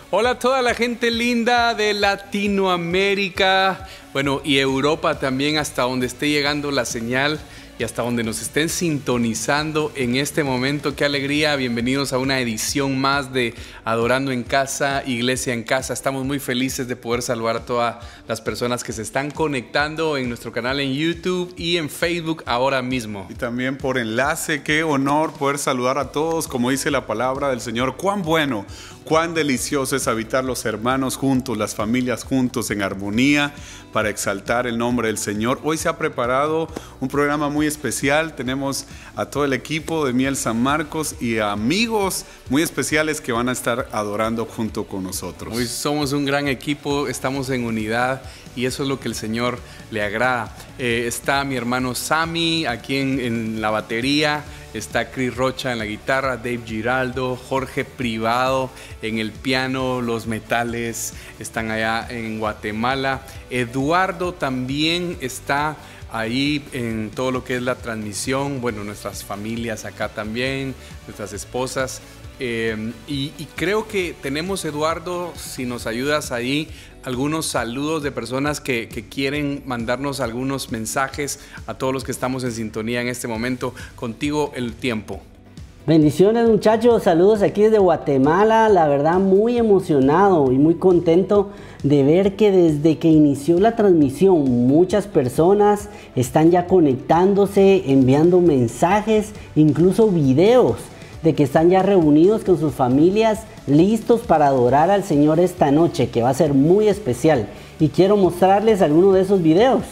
Hola a toda la gente linda de Latinoamérica, bueno, y Europa también, hasta donde esté llegando la señal y hasta donde nos estén sintonizando en este momento. Qué alegría, bienvenidos a una edición más de Adorando en Casa, Iglesia en Casa. Estamos muy felices de poder saludar a todas las personas que se están conectando en nuestro canal en YouTube y en Facebook ahora mismo. Y también por enlace. Qué honor poder saludar a todos, como dice la palabra del Señor. Cuán bueno, cuán delicioso es habitar los hermanos juntos, las familias juntos en armonía para exaltar el nombre del Señor. Hoy se ha preparado un programa muy especial. Tenemos a todo el equipo de Miel San Marcos y a amigos muy especiales que van a estar adorando junto con nosotros. Hoy somos un gran equipo, estamos en unidad y eso es lo que el Señor le agrada. Está mi hermano Sammy aquí en la batería. Está Chris Rocha en la guitarra, Dave Giraldo, Jorge Privado en el piano, los metales están allá en Guatemala. Eduardo también está ahí en todo lo que es la transmisión. Bueno, nuestras familias acá también, nuestras esposas. Y creo que tenemos, Eduardo, si nos ayudas ahí, algunos saludos de personas que quieren mandarnos algunos mensajes a todos los que estamos en sintonía en este momento. Contigo el tiempo. Bendiciones, muchachos, saludos aquí desde Guatemala. La verdad, muy emocionado y muy contento de ver que desde que inició la transmisión muchas personas están ya conectándose, enviando mensajes, incluso videos de que están ya reunidos con sus familias, listos para adorar al Señor esta noche, que va a ser muy especial. Y quiero mostrarles algunos de esos videos.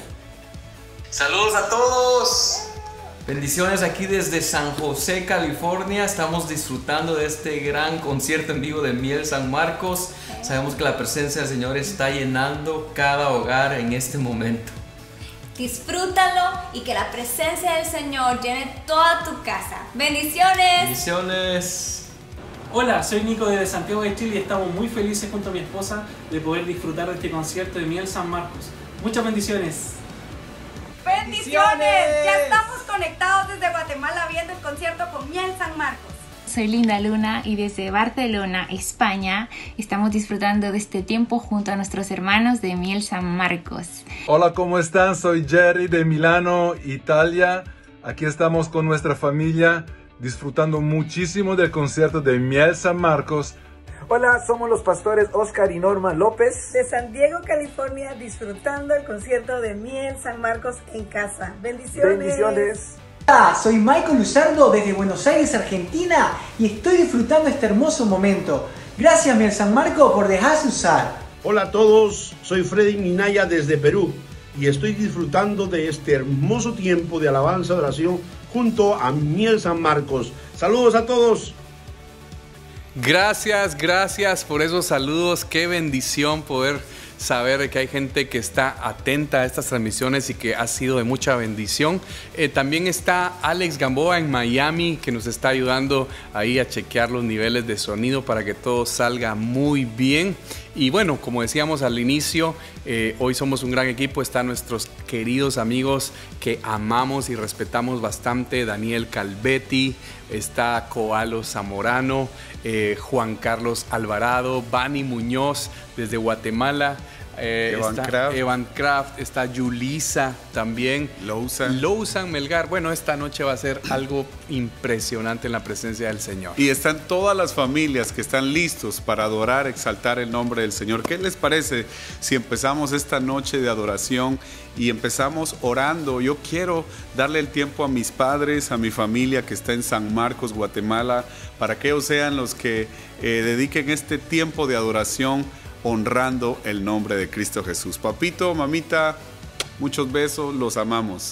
Saludos a todos. Bendiciones aquí desde San José, California. Estamos disfrutando de este gran concierto en vivo de Miel San Marcos. Sabemos que la presencia del Señor está llenando cada hogar en este momento. Disfrútalo y que la presencia del Señor llene toda tu casa. ¡Bendiciones! Bendiciones. Hola, soy Nico desde Santiago de Chile y estamos muy felices junto a mi esposa de poder disfrutar de este concierto de Miel San Marcos. Muchas bendiciones. ¡Bendiciones! Ya estamos conectados desde Guatemala viendo el concierto con Miel San Marcos. Soy Linda Luna y desde Barcelona, España, estamos disfrutando de este tiempo junto a nuestros hermanos de Miel San Marcos. Hola, ¿cómo están? Soy Jerry de Milano, Italia. Aquí estamos con nuestra familia disfrutando muchísimo del concierto de Miel San Marcos. Hola, somos los pastores Oscar y Norma López de San Diego, California, disfrutando el concierto de Miel San Marcos en casa. Bendiciones. Bendiciones. Hola, soy Michael Luzardo desde Buenos Aires, Argentina, y estoy disfrutando este hermoso momento. Gracias, Miel San Marcos, por dejarse usar. Hola a todos, soy Freddy Minaya desde Perú y estoy disfrutando de este hermoso tiempo de alabanza y oración junto a Miel San Marcos. Saludos a todos. Gracias por esos saludos. Qué bendición poder saber que hay gente que está atenta a estas transmisiones y que ha sido de mucha bendición. También está Alex Gamboa en Miami, que nos está ayudando ahí a chequear los niveles de sonido para que todo salga muy bien. Y bueno, como decíamos al inicio, hoy somos un gran equipo. Están nuestros queridos amigos que amamos y respetamos bastante. Daniel Calvetti, está Coalo Zamorano, Juan Carlos Alvarado, Bani Muñoz desde Guatemala, Evan Kraft, está Yulisa también, Lousan Melgar. Bueno, esta noche va a ser algo impresionante en la presencia del Señor. Y están todas las familias que están listos para adorar, exaltar el nombre del Señor. ¿Qué les parece si empezamos esta noche de adoración y empezamos orando? Yo quiero darle el tiempo a mis padres, a mi familia que está en San Marcos, Guatemala, para que ellos sean los que dediquen este tiempo de adoración honrando el nombre de Cristo Jesús. Papito, mamita, muchos besos, los amamos.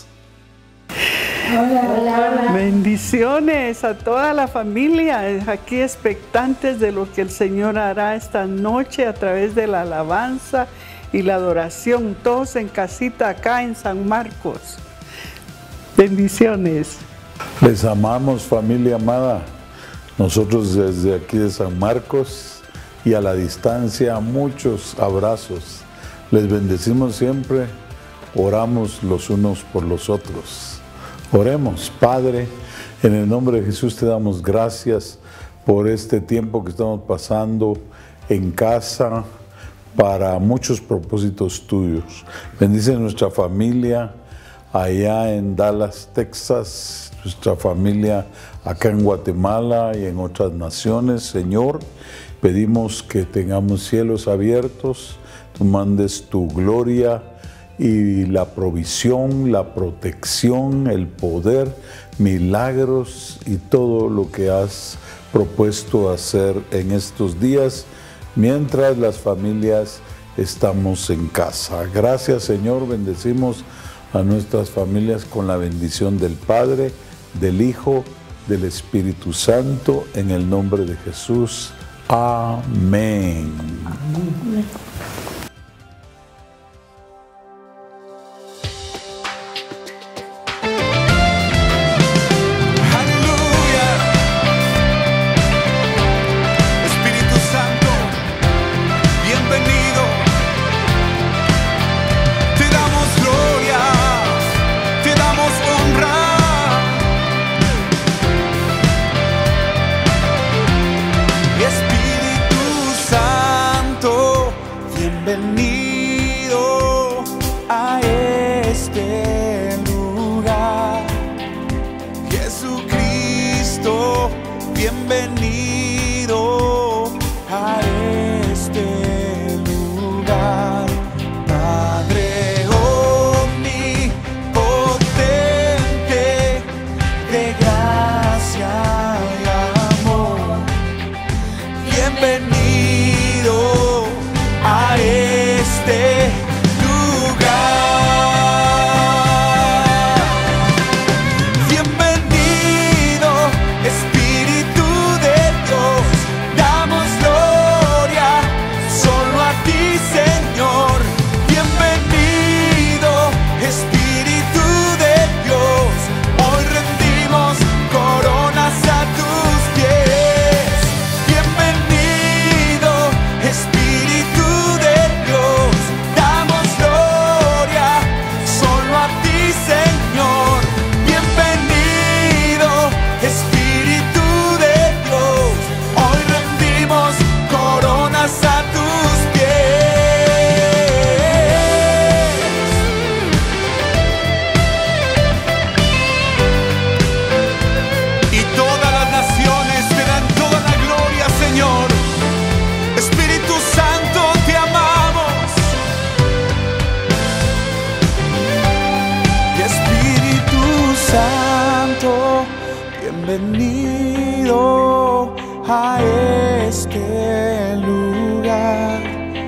Hola. Bendiciones a toda la familia, aquí expectantes de lo que el Señor hará esta noche a través de la alabanza y la adoración, todos en casita acá en San Marcos. Bendiciones. Les amamos, familia amada. Nosotros desde aquí de San Marcos y a la distancia, muchos abrazos. Les bendecimos siempre, oramos los unos por los otros. Oremos. Padre, en el nombre de Jesús te damos gracias por este tiempo que estamos pasando en casa para muchos propósitos tuyos. Bendice nuestra familia allá en Dallas, Texas, nuestra familia acá en Guatemala y en otras naciones, Señor. Pedimos que tengamos cielos abiertos, tú mandes tu gloria y la provisión, la protección, el poder, milagros y todo lo que has propuesto hacer en estos días, mientras las familias estamos en casa. Gracias, Señor, bendecimos a nuestras familias con la bendición del Padre, del Hijo, del Espíritu Santo, en el nombre de Jesús. Amén. Amén. Bienvenido a este lugar, Jesucristo, bienvenido a este lugar, Padre omnipotente, de gracia y amor, bienvenido a este lugar. Bienvenido, Espíritu de Dios, damos gloria solo a ti, Señor. Bienvenido, Espíritu de Dios, hoy rendimos coronas a tus pies. Bienvenido, Espíritu de Dios, damos gloria solo a ti, Señor. Bienvenido, Espíritu de Dios, hoy rendimos coronas a tus pies. Y todas las naciones te dan toda la gloria, Señor. Espíritu Santo, te amamos. Y Espíritu Santo, bienvenido a este lugar.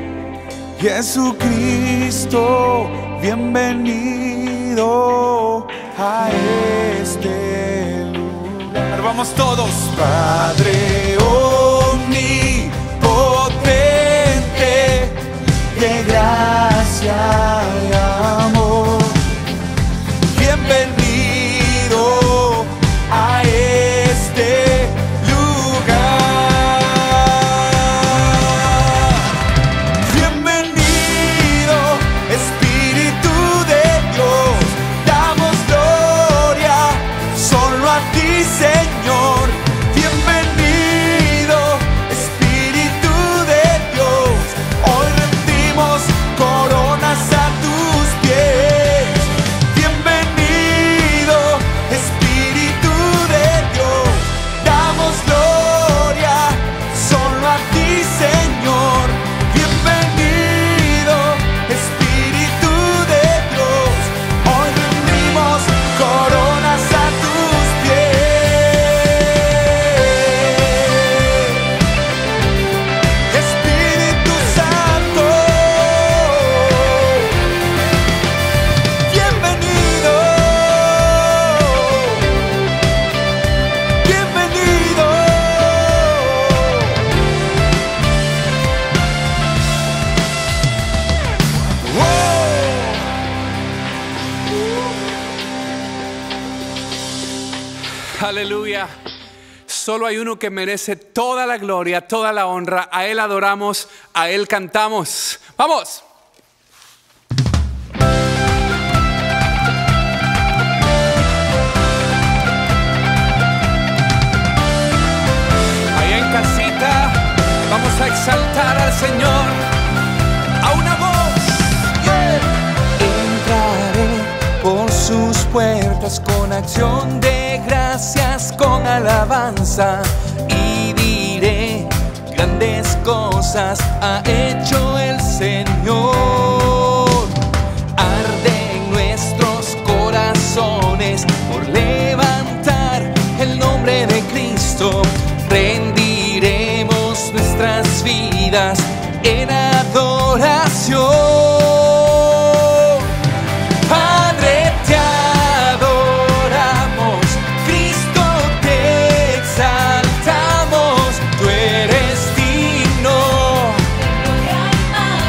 Jesucristo, bienvenido a este lugar. Vamos todos. Padre omnipotente, de gracia y amor, bienvenido a este lugar. Bienvenido, Espíritu de Dios, damos gloria solo a ti, Señor. Bienvenido, Espíritu de Dios, hoy rendimos coronas a tus pies. Bienvenido, Espíritu de Dios, damos gloria solo a ti, Señor. Bienvenido, Espíritu de Dios, hoy rendimos coronas a tus pies. Espíritu Santo, bienvenido, bienvenido. Aleluya. Solo hay uno que merece toda la gloria, toda la honra. A Él adoramos, a Él cantamos. ¡Vamos! Allá en casita, vamos a exaltar al Señor a una voz. Entraré por sus puertas con acción de gracias, con alabanza, y diré: grandes cosas ha hecho el Señor. Arden nuestros corazones por levantar el nombre de Cristo. Rendiremos nuestras vidas en adoración. Padre, te adoramos, Cristo, te exaltamos, tú eres digno de gloria y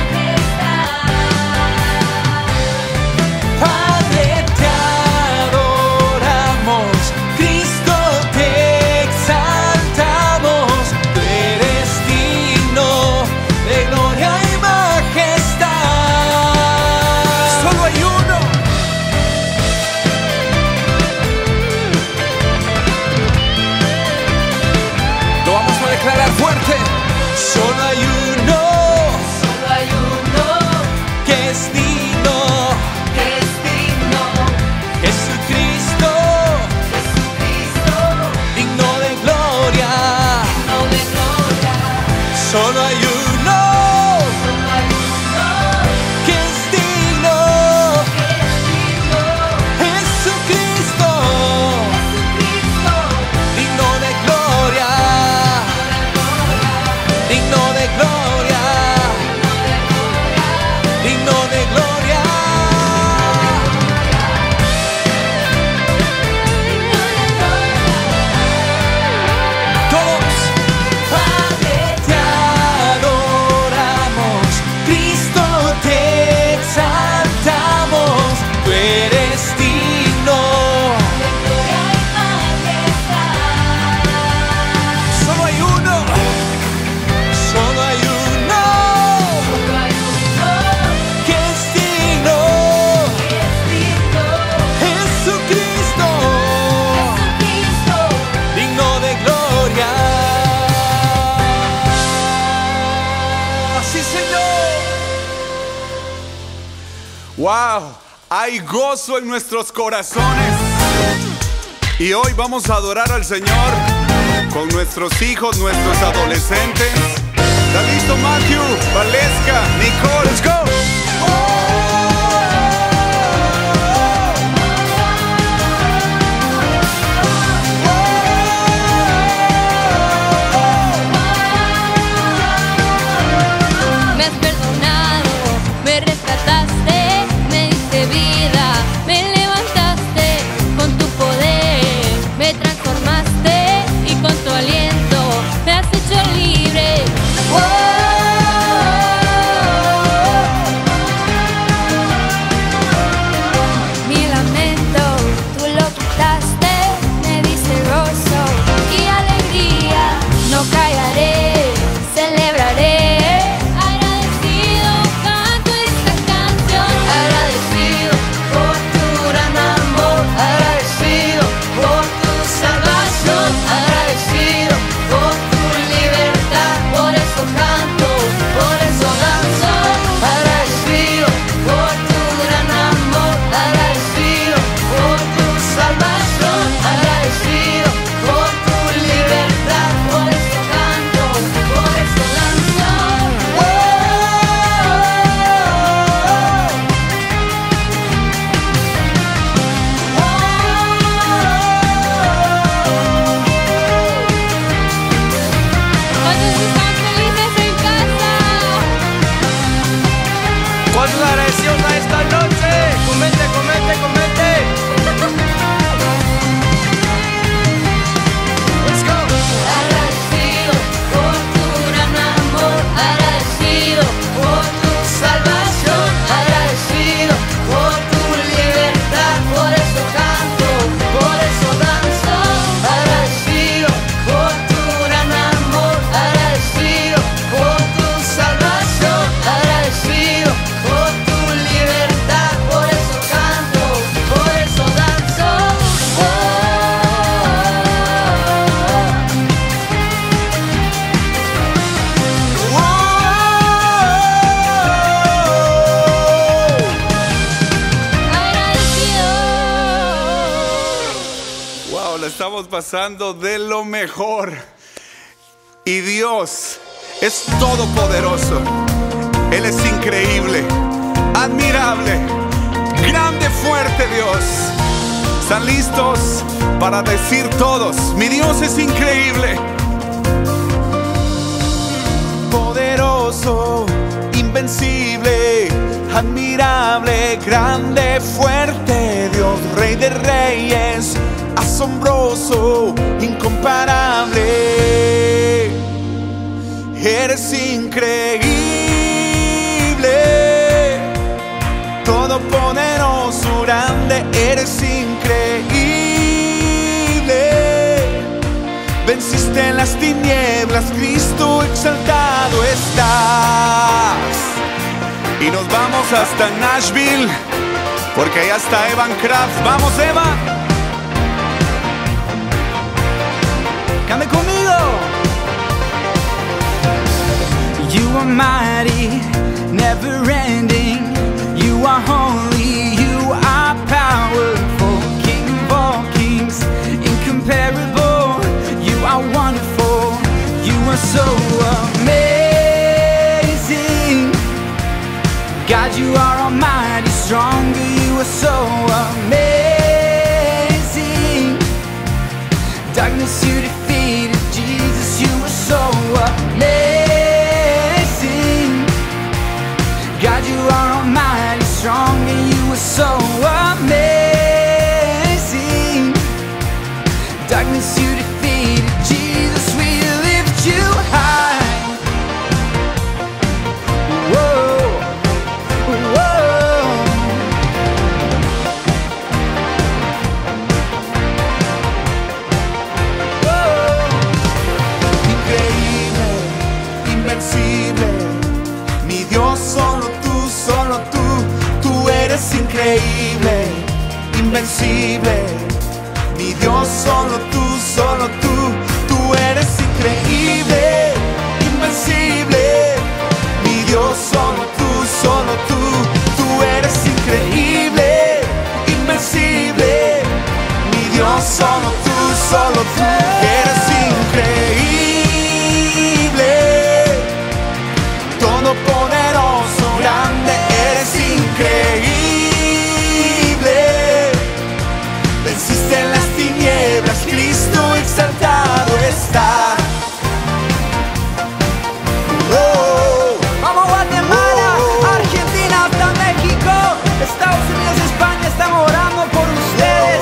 majestad. Padre, te adoramos, Cristo, te exaltamos, tú eres digno de gloria y majestad. Solo hay uno. Lo vamos a declarar fuerte. Solo hay uno. Solo hay uno que es digno. Que es digno. Jesucristo. Jesucristo. Digno de gloria. Digno de gloria. Solo hay uno. Solo hay uno que es digno. Que es digno. Jesucristo. Jesucristo. Digno de gloria. Digno de gloria. Digno de gloria. Todos. Padre, te adoramos, Cristo, te exaltamos, tú eres digno de gloria y majestad. Solo hay uno. Solo hay uno. Solo hay uno que es digno. Que es digno. Jesucristo. Jesucristo. Digno de gloria. Sí, Señor. ¡Wow! Hay gozo en nuestros corazones. Y hoy vamos a adorar al Señor con nuestros hijos, nuestros adolescentes. ¿Está listo, Matthew, Valesca, Nicole? ¡Let's go! Me has perdonado, me rescataste, me diste vida, me levantaste con tu poder, me transformaste y con tu aliento me has hecho libre. Oh, pasando de lo mejor. Y Dios es todopoderoso. Él es increíble, admirable, grande, fuerte Dios. ¿Están listos para decir todos: mi Dios es increíble? Poderoso, invencible, admirable, grande, fuerte Dios, Rey de reyes, asombroso, incomparable. Eres increíble, todopoderoso, grande, eres increíble. Venciste en las tinieblas, Cristo exaltado estás. Y nos vamos hasta Nashville, porque allá está Evan Kraft. ¡Vamos, Eva! ¡Cante conmigo! You are mighty, never ending. You are holy, you are powerful. King of all kings, incomparable. You are wonderful, you are so amazing. God, you are almighty, stronger, you are so amazing. Darkness you defeated, Jesus, you are so amazing. God, you are almighty, strong, and you are so amazing. Darkness you defeated, Jesus, we lift you high. Whoa, whoa. Increíble, invencible, mi Dios, solo tú, tú eres increíble, invencible, mi Dios, solo tú, tú eres increíble, invencible, mi Dios, solo tú, tú eres increíble, invencible, mi Dios, solo tú, eres increíble, todopoderoso, grande, eres increíble. Venciste en las tinieblas, Cristo exaltado está. Oh, vamos Guatemala, Argentina hasta México, Estados Unidos, España, estamos orando por ustedes.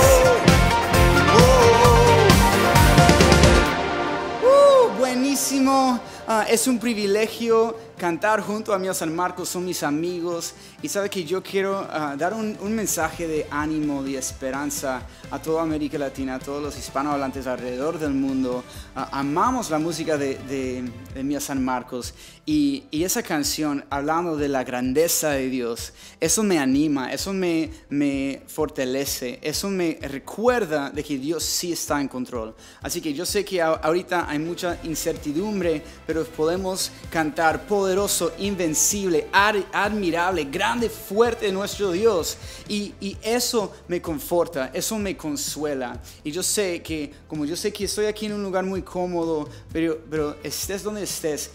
Buenísimo. Es un privilegio cantar junto a Miel San Marcos, son mis amigos y sabe que yo quiero dar un mensaje de ánimo, de esperanza a toda América Latina, a todos los hispanohablantes alrededor del mundo. Amamos la música de Miel San Marcos y esa canción hablando de la grandeza de Dios, eso me anima, eso me fortalece, eso me recuerda de que Dios sí está en control. Así que yo sé que ahorita hay mucha incertidumbre, pero podemos cantar poderoso, invencible, admirable, grande, fuerte nuestro Dios. Y eso me conforta, eso me consuela. Y yo sé que, como yo sé que estoy aquí en un lugar muy cómodo, pero estés donde estés,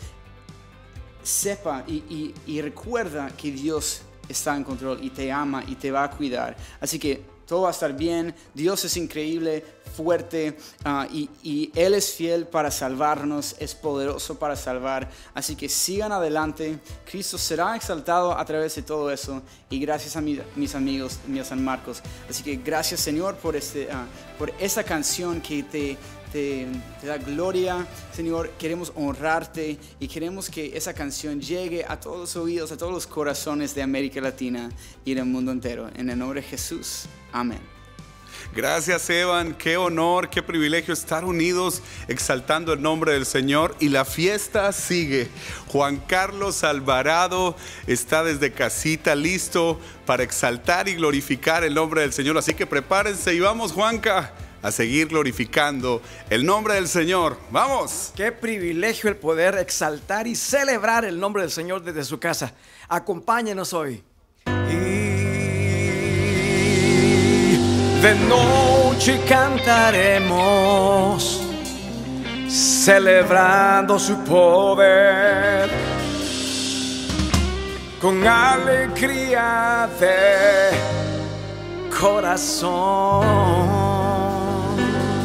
sepa y recuerda que Dios está en control y te ama y te va a cuidar. Así que todo va a estar bien. Dios es increíble, fuerte y Él es fiel para salvarnos, es poderoso para salvar. Así que sigan adelante. Cristo será exaltado a través de todo eso. Y gracias a mis amigos, Miel San Marcos. Así que gracias, Señor, por esa canción que te da gloria, Señor. Queremos honrarte y queremos que esa canción llegue a todos los oídos, a todos los corazones de América Latina y del mundo entero. En el nombre de Jesús. Amén. Gracias, Evan, qué honor, qué privilegio estar unidos exaltando el nombre del Señor y la fiesta sigue. Juan Carlos Alvarado está desde casita listo para exaltar y glorificar el nombre del Señor, así que prepárense y vamos, Juanca, a seguir glorificando el nombre del Señor. ¡Vamos! Qué privilegio el poder exaltar y celebrar el nombre del Señor desde su casa. Acompáñenos hoy. De noche noche cantaremos, celebrando su poder, con alegría de corazón,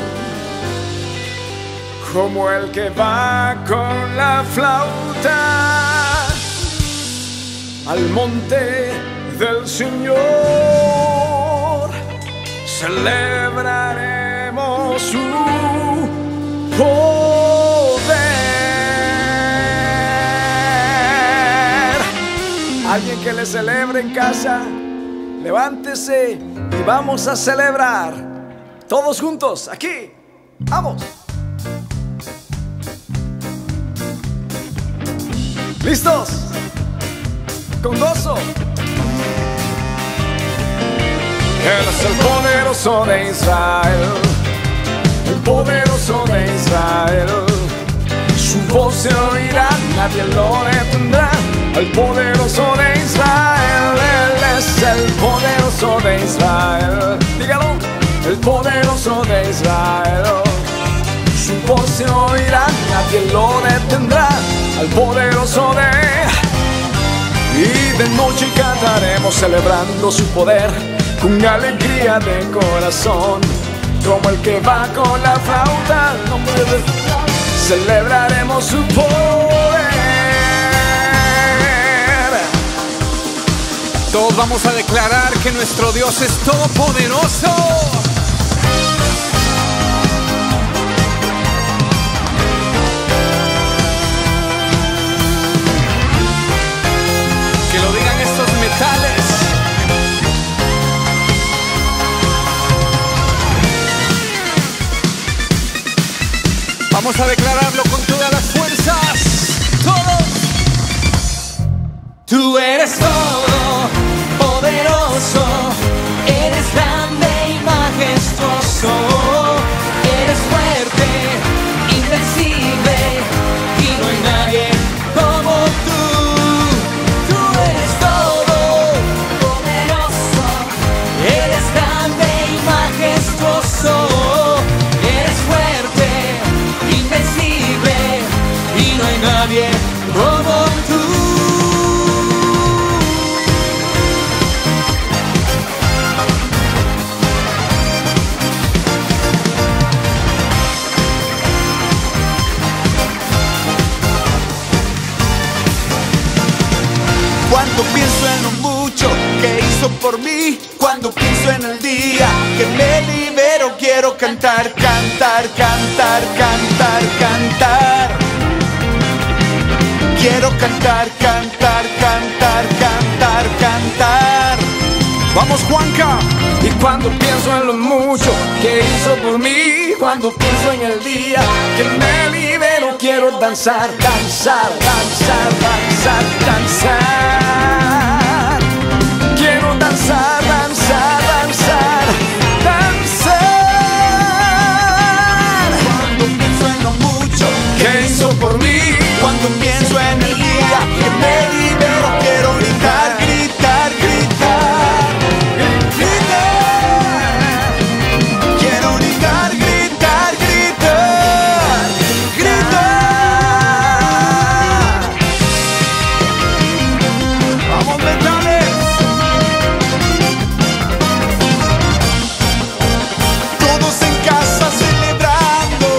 como el que va con la flauta al monte del Señor. Celebraremos su poder. Alguien que le celebre en casa, levántese y vamos a celebrar todos juntos aquí. ¡Vamos! ¿Listos? Con gozo. Él es el poderoso de Israel, el poderoso de Israel. Su voz se oirá, nadie lo detendrá. El poderoso de Israel, Él es el poderoso de Israel. Dígalo, el poderoso de Israel. Su voz se oirá, nadie lo detendrá. Al poderoso de... Y de noche cantaremos celebrando su poder, con alegría de corazón, como el que va con la flauta. Celebraremos su poder. Todos vamos a declarar que nuestro Dios es todopoderoso. Que lo digan estos metales. Vamos a declararlo con todas las fuerzas. Todos. Tú eres todo poderoso, eres grande y majestuoso, eres fuerte, invencible, y no hay nadie como tú. Tú eres todo poderoso, eres grande y majestuoso, eres fuerte, invencible, y no hay nadie como tú. Cuando pienso en lo mucho que hizo por mí, cuando pienso en el día que me libero, quiero cantar, cantar, cantar, cantar, cantar. Quiero cantar, cantar, cantar, cantar, cantar. Vamos, Juanca. Y cuando pienso en lo mucho que hizo por mí, cuando pienso en el día que me libero, quiero danzar, danzar, danzar, danzar, danzar. Quiero danzar, danzar, danzar, danzar. Cuando pienso en lo mucho que hizo por mí, cuando pienso en el día que me libero, quiero gritar, gritar, gritar, gritar. Quiero gritar, gritar, gritar, gritar. Vamos, metales. Todos en casa celebrando.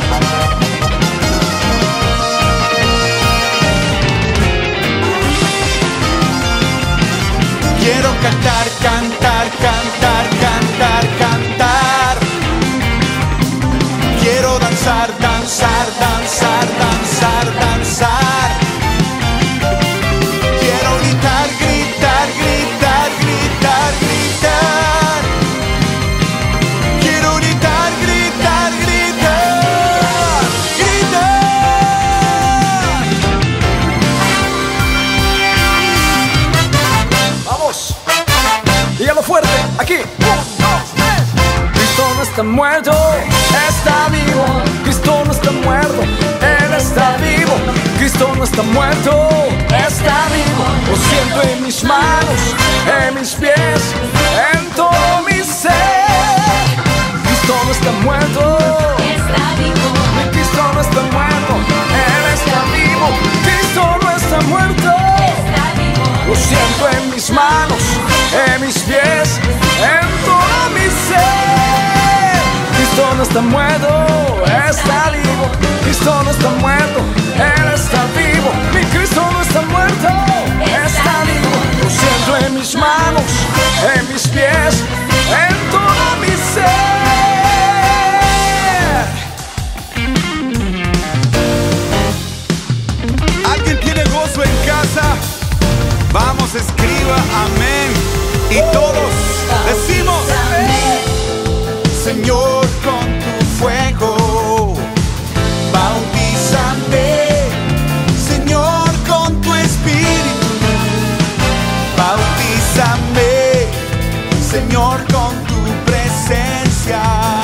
Quiero cantar, cantar, cantar, cantar, cantar. Quiero danzar, danzar, danzar, danzar, danzar. Quiero gritar, gritar, gritar, gritar, gritar. Quiero gritar, gritar, gritar, gritar. Vamos. Dígalo fuerte, aquí. 1, 2, 3. Cristo no está muerto, está vivo. Cristo no está muerto, Él está vivo. Cristo no está muerto, está vivo. Lo siento en mis manos, en mis pies, en todo mi ser. está muerto, está vivo. Cristo no está muerto, Él está vivo. Mi Cristo no está muerto, está vivo. Lo siento en mis manos, en mis pies, en toda mi ser. ¿Alguien tiene gozo en casa? Vamos, escriba amén. Y todos decimos amén. Señor, con tu fuego, bautízame. Señor, con tu espíritu, bautízame. Señor, con tu presencia,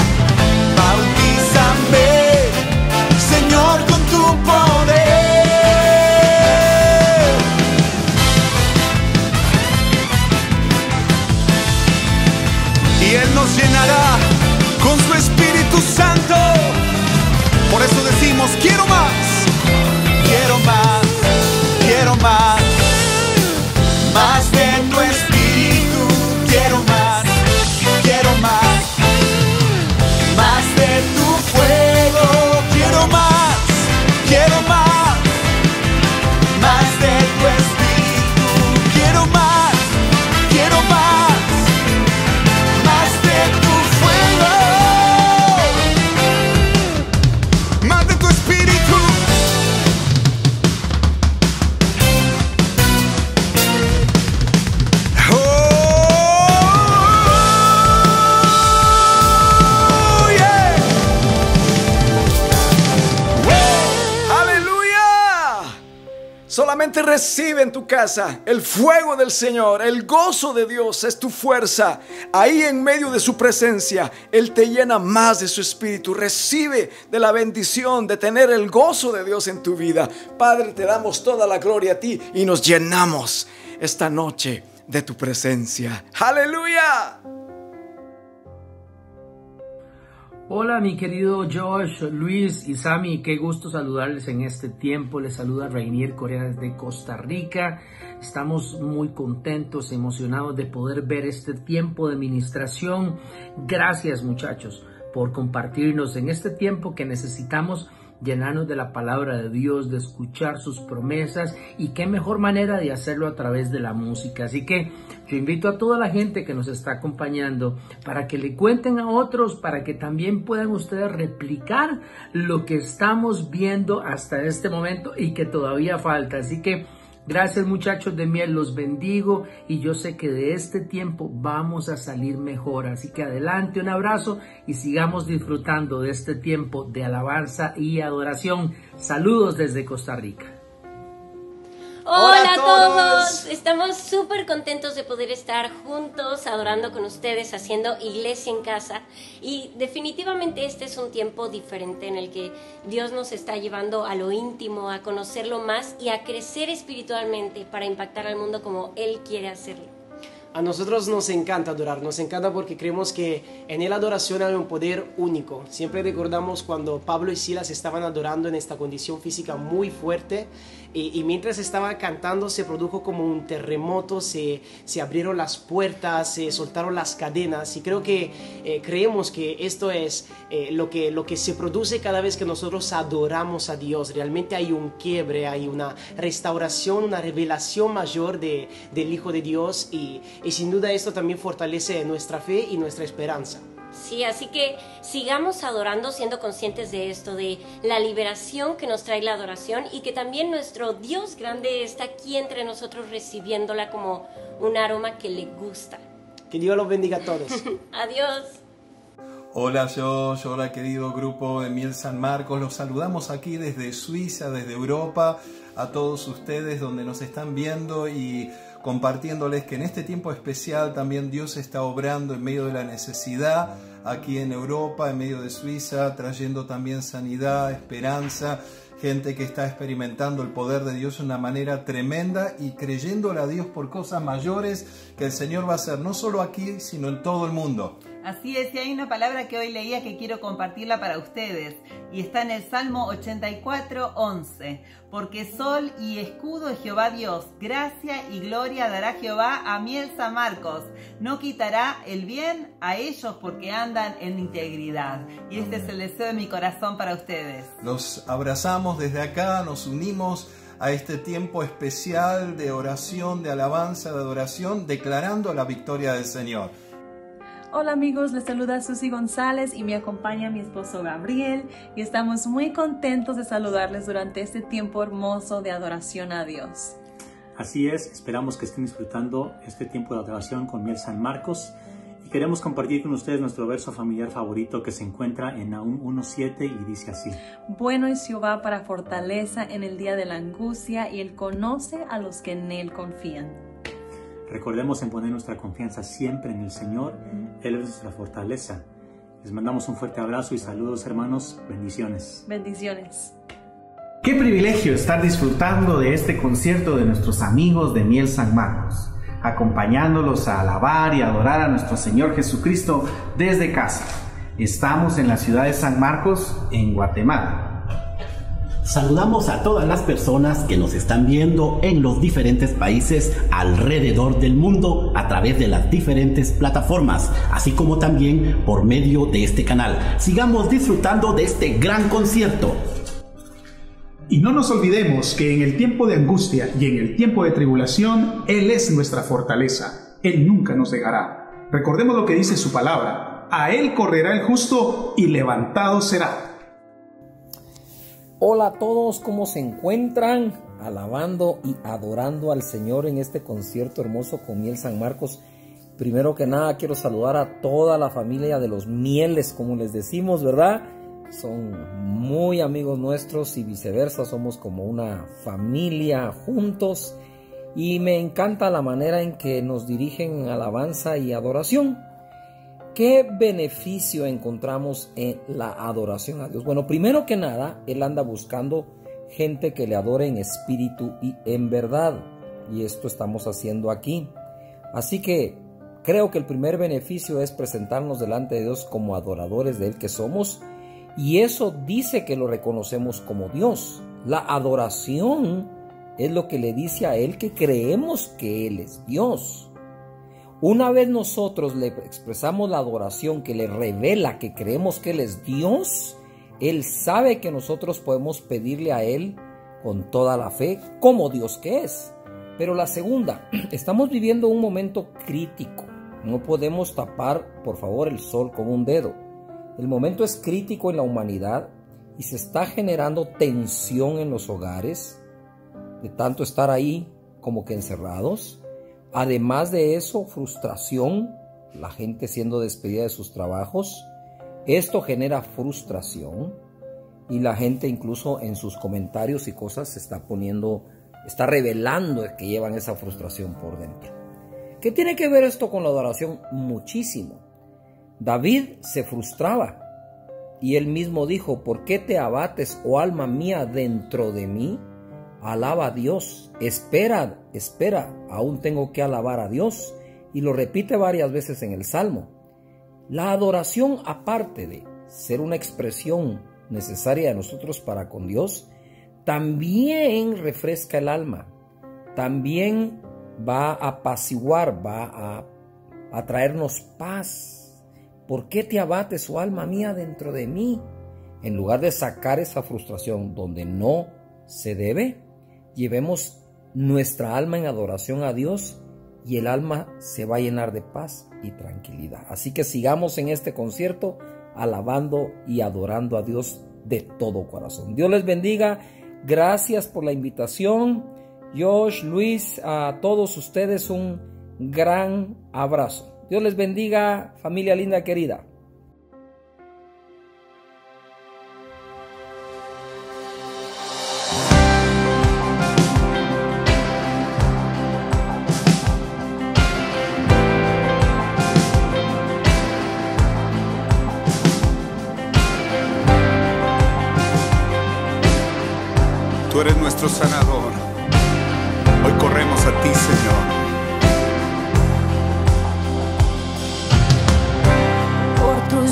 bautízame. Señor, con tu poder. Y Él nos llenará con su Espíritu Santo. Por eso decimos, quiero más, quiero más, quiero más. Más de tu Espíritu, quiero más, quiero más. Más de tu fuego, quiero más, quiero más. Más de tu Espíritu, quiero más, quiero más. Más de tu fuego, más de tu Espíritu. Oh, yeah. ¡Aleluya! Solamente recibe en tu casa el fuego del Señor. El gozo de Dios es tu fuerza. Ahí en medio de su presencia, Él te llena más de su espíritu. Recibe de la bendición de tener el gozo de Dios en tu vida. Padre, te damos toda la gloria a ti y nos llenamos esta noche de tu presencia. ¡Aleluya! Hola mi querido Josh, Luis y Sammy, qué gusto saludarles en este tiempo. Les saluda Rainier Correa desde Costa Rica. Estamos muy contentos, emocionados de poder ver este tiempo de ministración. Gracias muchachos por compartirnos en este tiempo que necesitamos llenarnos de la palabra de Dios, de escuchar sus promesas, y qué mejor manera de hacerlo a través de la música. Así que yo invito a toda la gente que nos está acompañando para que le cuenten a otros, para que también puedan ustedes replicar lo que estamos viendo hasta este momento y que todavía falta. Así que gracias muchachos de Miel, los bendigo y yo sé que de este tiempo vamos a salir mejor. Así que adelante, un abrazo y sigamos disfrutando de este tiempo de alabanza y adoración. Saludos desde Costa Rica. Hola a todos, estamos súper contentos de poder estar juntos adorando con ustedes, haciendo iglesia en casa, y definitivamente este es un tiempo diferente en el que Dios nos está llevando a lo íntimo, a conocerlo más y a crecer espiritualmente para impactar al mundo como Él quiere hacerlo. A nosotros nos encanta adorar, nos encanta porque creemos que en la adoración hay un poder único. Siempre recordamos cuando Pablo y Silas estaban adorando en esta condición física muy fuerte, y mientras estaban cantando se produjo como un terremoto, se abrieron las puertas, se soltaron las cadenas, y creo que creemos que esto es lo que se produce cada vez que nosotros adoramos a Dios. Realmente hay un quiebre, hay una restauración, una revelación mayor del Hijo de Dios, y sin duda esto también fortalece nuestra fe y nuestra esperanza. Sí, así que sigamos adorando siendo conscientes de esto, de la liberación que nos trae la adoración, y que también nuestro Dios grande está aquí entre nosotros recibiéndola como un aroma que le gusta. Que Dios los bendiga a todos. Adiós. Hola Josh, hola querido grupo de Miel San Marcos, los saludamos aquí desde Suiza, desde Europa, a todos ustedes donde nos están viendo y compartiéndoles que en este tiempo especial también Dios está obrando en medio de la necesidad aquí en Europa, en medio de Suiza, trayendo también sanidad, esperanza, gente que está experimentando el poder de Dios de una manera tremenda y creyéndole a Dios por cosas mayores que el Señor va a hacer, no solo aquí, sino en todo el mundo. Así es, y hay una palabra que hoy leía que quiero compartirla para ustedes, y está en el Salmo 84:11. Porque sol y escudo es Jehová Dios, gracia y gloria dará Jehová a Miel San Marcos. No quitará el bien a ellos porque andan en integridad. Y este es el deseo de mi corazón para ustedes. Los abrazamos desde acá, nos unimos a este tiempo especial de oración, de alabanza, de adoración, declarando la victoria del Señor. Hola amigos, les saluda Susi González y me acompaña mi esposo Gabriel y estamos muy contentos de saludarles durante este tiempo hermoso de adoración a Dios. Así es, esperamos que estén disfrutando este tiempo de adoración con Miel San Marcos y queremos compartir con ustedes nuestro verso familiar favorito que se encuentra en Nahum 1:7 y dice así: Bueno es Jehová para fortaleza en el día de la angustia y Él conoce a los que en Él confían. Recordemos en poner nuestra confianza siempre en el Señor. Él es nuestra fortaleza. Les mandamos un fuerte abrazo y saludos, hermanos. Bendiciones. Bendiciones. Qué privilegio estar disfrutando de este concierto de nuestros amigos de Miel San Marcos, acompañándolos a alabar y adorar a nuestro Señor Jesucristo desde casa. Estamos en la ciudad de San Marcos, en Guatemala. Saludamos a todas las personas que nos están viendo en los diferentes países alrededor del mundo a través de las diferentes plataformas, así como también por medio de este canal. Sigamos disfrutando de este gran concierto. Y no nos olvidemos que en el tiempo de angustia y en el tiempo de tribulación, Él es nuestra fortaleza. Él nunca nos dejará. Recordemos lo que dice su palabra: a Él correrá el justo y levantado será. Hola a todos, ¿cómo se encuentran? Alabando y adorando al Señor en este concierto hermoso con Miel San Marcos. Primero que nada quiero saludar a toda la familia de los Mieles, como les decimos, ¿verdad? Son muy amigos nuestros y viceversa, somos como una familia juntos. Y me encanta la manera en que nos dirigen en alabanza y adoración. ¿Qué beneficio encontramos en la adoración a Dios? Bueno, primero que nada, Él anda buscando gente que le adore en espíritu y en verdad. Y esto estamos haciendo aquí. Así que creo que el primer beneficio es presentarnos delante de Dios como adoradores de Él que somos. Y eso dice que lo reconocemos como Dios. La adoración es lo que le dice a Él que creemos que Él es Dios. Una vez nosotros le expresamos la adoración que le revela que creemos que Él es Dios, Él sabe que nosotros podemos pedirle a Él con toda la fe como Dios que es. Pero la segunda, estamos viviendo un momento crítico. No podemos tapar, por favor, el sol con un dedo. El momento es crítico en la humanidad y se está generando tensión en los hogares, de tanto estar ahí como que encerrados. Además de eso, frustración, la gente siendo despedida de sus trabajos. Esto genera frustración y la gente incluso en sus comentarios y cosas se está revelando que llevan esa frustración por dentro. ¿Qué tiene que ver esto con la adoración? Muchísimo. David se frustraba y él mismo dijo: ¿por qué te abates, oh alma mía, dentro de mí? Alaba a Dios, espera, aún tengo que alabar a Dios. Y lo repite varias veces en el Salmo. La adoración, aparte de ser una expresión necesaria de nosotros para con Dios, también refresca el alma, también va a apaciguar, va a traernos paz. ¿Por qué te abates, oh alma mía, dentro de mí? En lugar de sacar esa frustración donde no se debe, llevemos nuestra alma en adoración a Dios y el alma se va a llenar de paz y tranquilidad. Así que sigamos en este concierto alabando y adorando a Dios de todo corazón. Dios les bendiga. Gracias por la invitación. Josh, Luis, a todos ustedes un gran abrazo. Dios les bendiga, familia linda querida. Tú eres nuestro sanador. Hoy corremos a ti, Señor.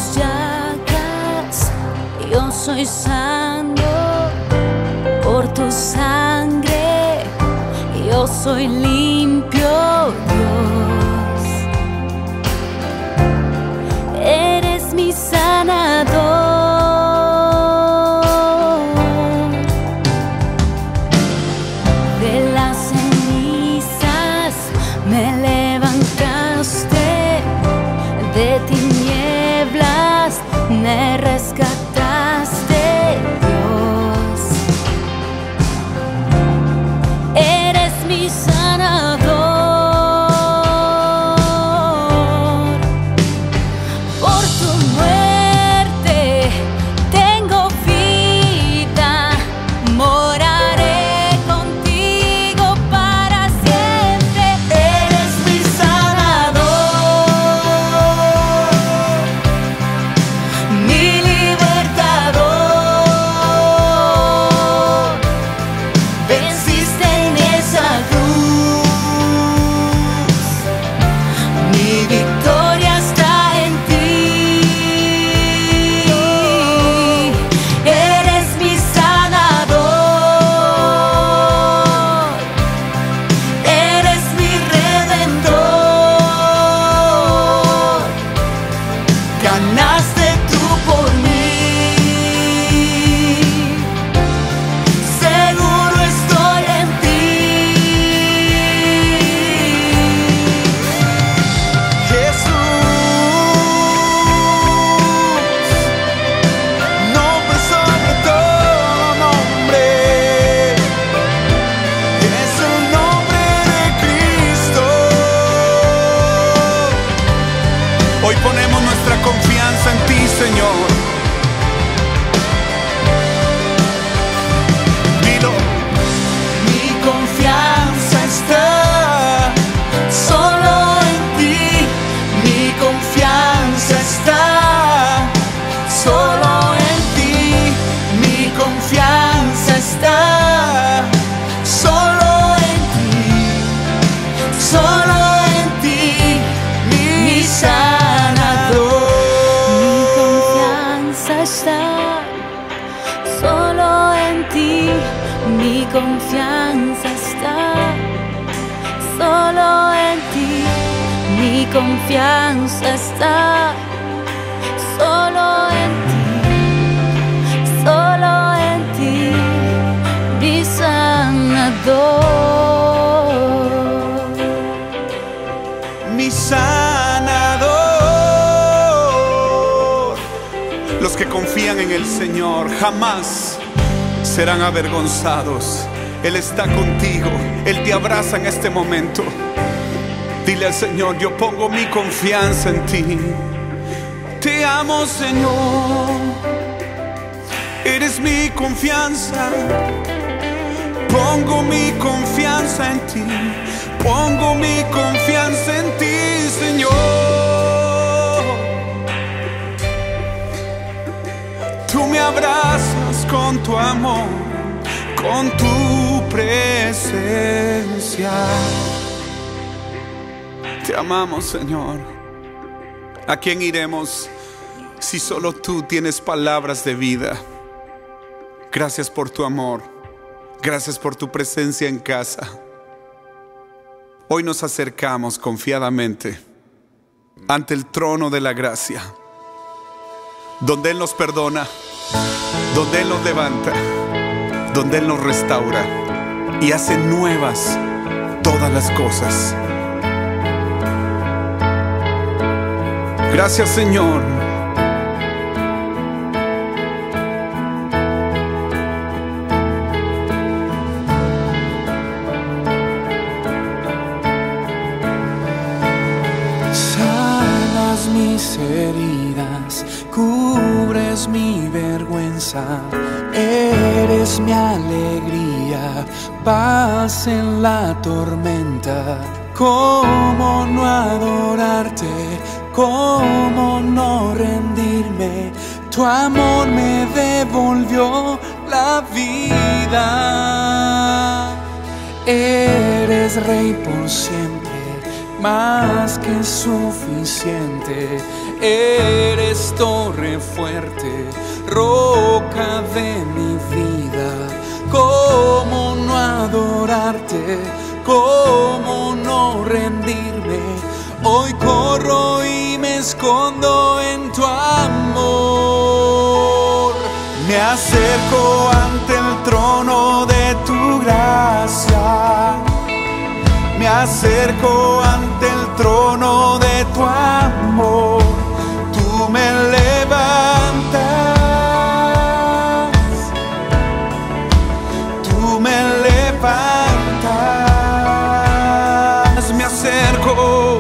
tus llagas yo soy sano, por tu sangre yo soy limpio, Dios. Eres mi sanador. De las cenizas me levantaste, de tinieblas me rescataste, Dios. Eres mi sanador. Por tu muerte tengo vida, moraré contigo para siempre. Eres mi sanador, mi libertador. Venciste en esa cruz, mi victoria está en ti. Eres mi sanador, eres mi redentor. Ganaste tú por mí, seguro estoy en ti. Jesús, nombre sobre todo nombre, es el nombre de Cristo. Hoy ponemos nuestra confianza en ti, Señor. Dilo. Mi confianza está solo en ti. Mi confianza está solo en ti. Mi confianza está solo en ti. Solo en ti, mi sanador. Mi confianza está solo en ti. Mi confianza está solo en ti. Mi confianza está solo en ti. Solo en ti, mi sanador. Mi sanador. Los que confían en el Señor jamás serán avergonzados. Él está contigo, Él te abraza en este momento. Dile al Señor: yo pongo mi confianza en ti. Te amo, Señor, eres mi confianza. Pongo mi confianza en ti. Pongo mi confianza en ti, Señor. Tú me abrazas con tu amor, con tu presencia. Te amamos, Señor. ¿A quién iremos si solo tú tienes palabras de vida? Gracias por tu amor. Gracias por tu presencia en casa. Hoy nos acercamos confiadamente ante el trono de la gracia, donde Él nos perdona, donde Él nos levanta, donde Él nos restaura y hace nuevas todas las cosas. Gracias, Señor. Sanas mis heridas, cubres mi vergüenza, eres mi alegría, paz en la tormenta. ¿Cómo no adorarte? ¿Cómo no rendirme? Tu amor me devolvió la vida. Eres Rey por siempre, más que suficiente. Eres torre fuerte, roca de mi vida. ¿Cómo no adorarte? ¿Cómo no rendirme? Hoy corro y me escondo en tu amor. Me acerco ante el trono de tu gracia. Me acerco ante el trono de tu amor. Tú me levantas. Tú me levantas. Me acerco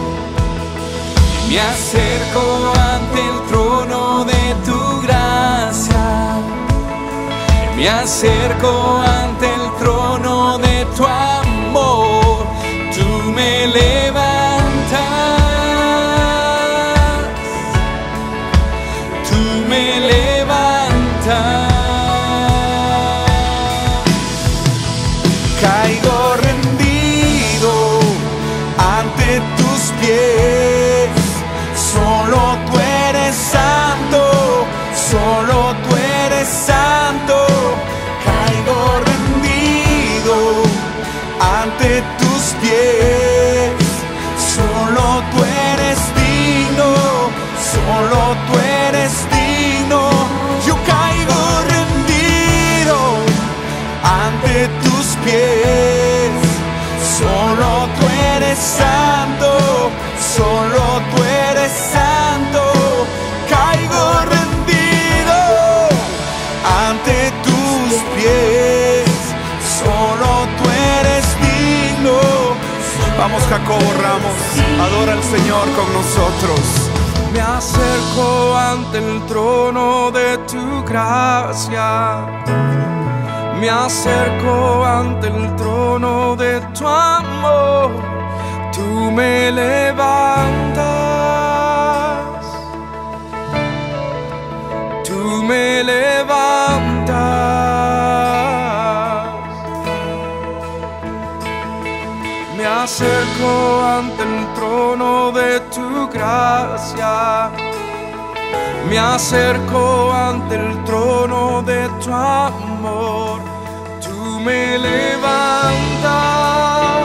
ante el trono de tu gracia. Me acerco ante el trono de tu amor. Tú me levantas. Tú me levantas. Caigo rendido ante tus pies. Solo tú eres santo, solo tú eres santo. Caigo rendido ante tus pies. Solo tú eres digno, solo tú eres digno. Yo caigo rendido ante tus pies. Solo tú eres santo, solo tú eres santo. Caigo rendido ante tus pies. Solo tú eres digno. Vamos, Jacobo Ramos, adora al Señor con nosotros. Me acerco ante el trono de tu gracia. Me acerco ante el trono de tu amor. Tú me levantas. Tú me levantas. Me acerco ante el trono de tu gracia. Me acerco ante el trono de tu amor. Tú me levantas,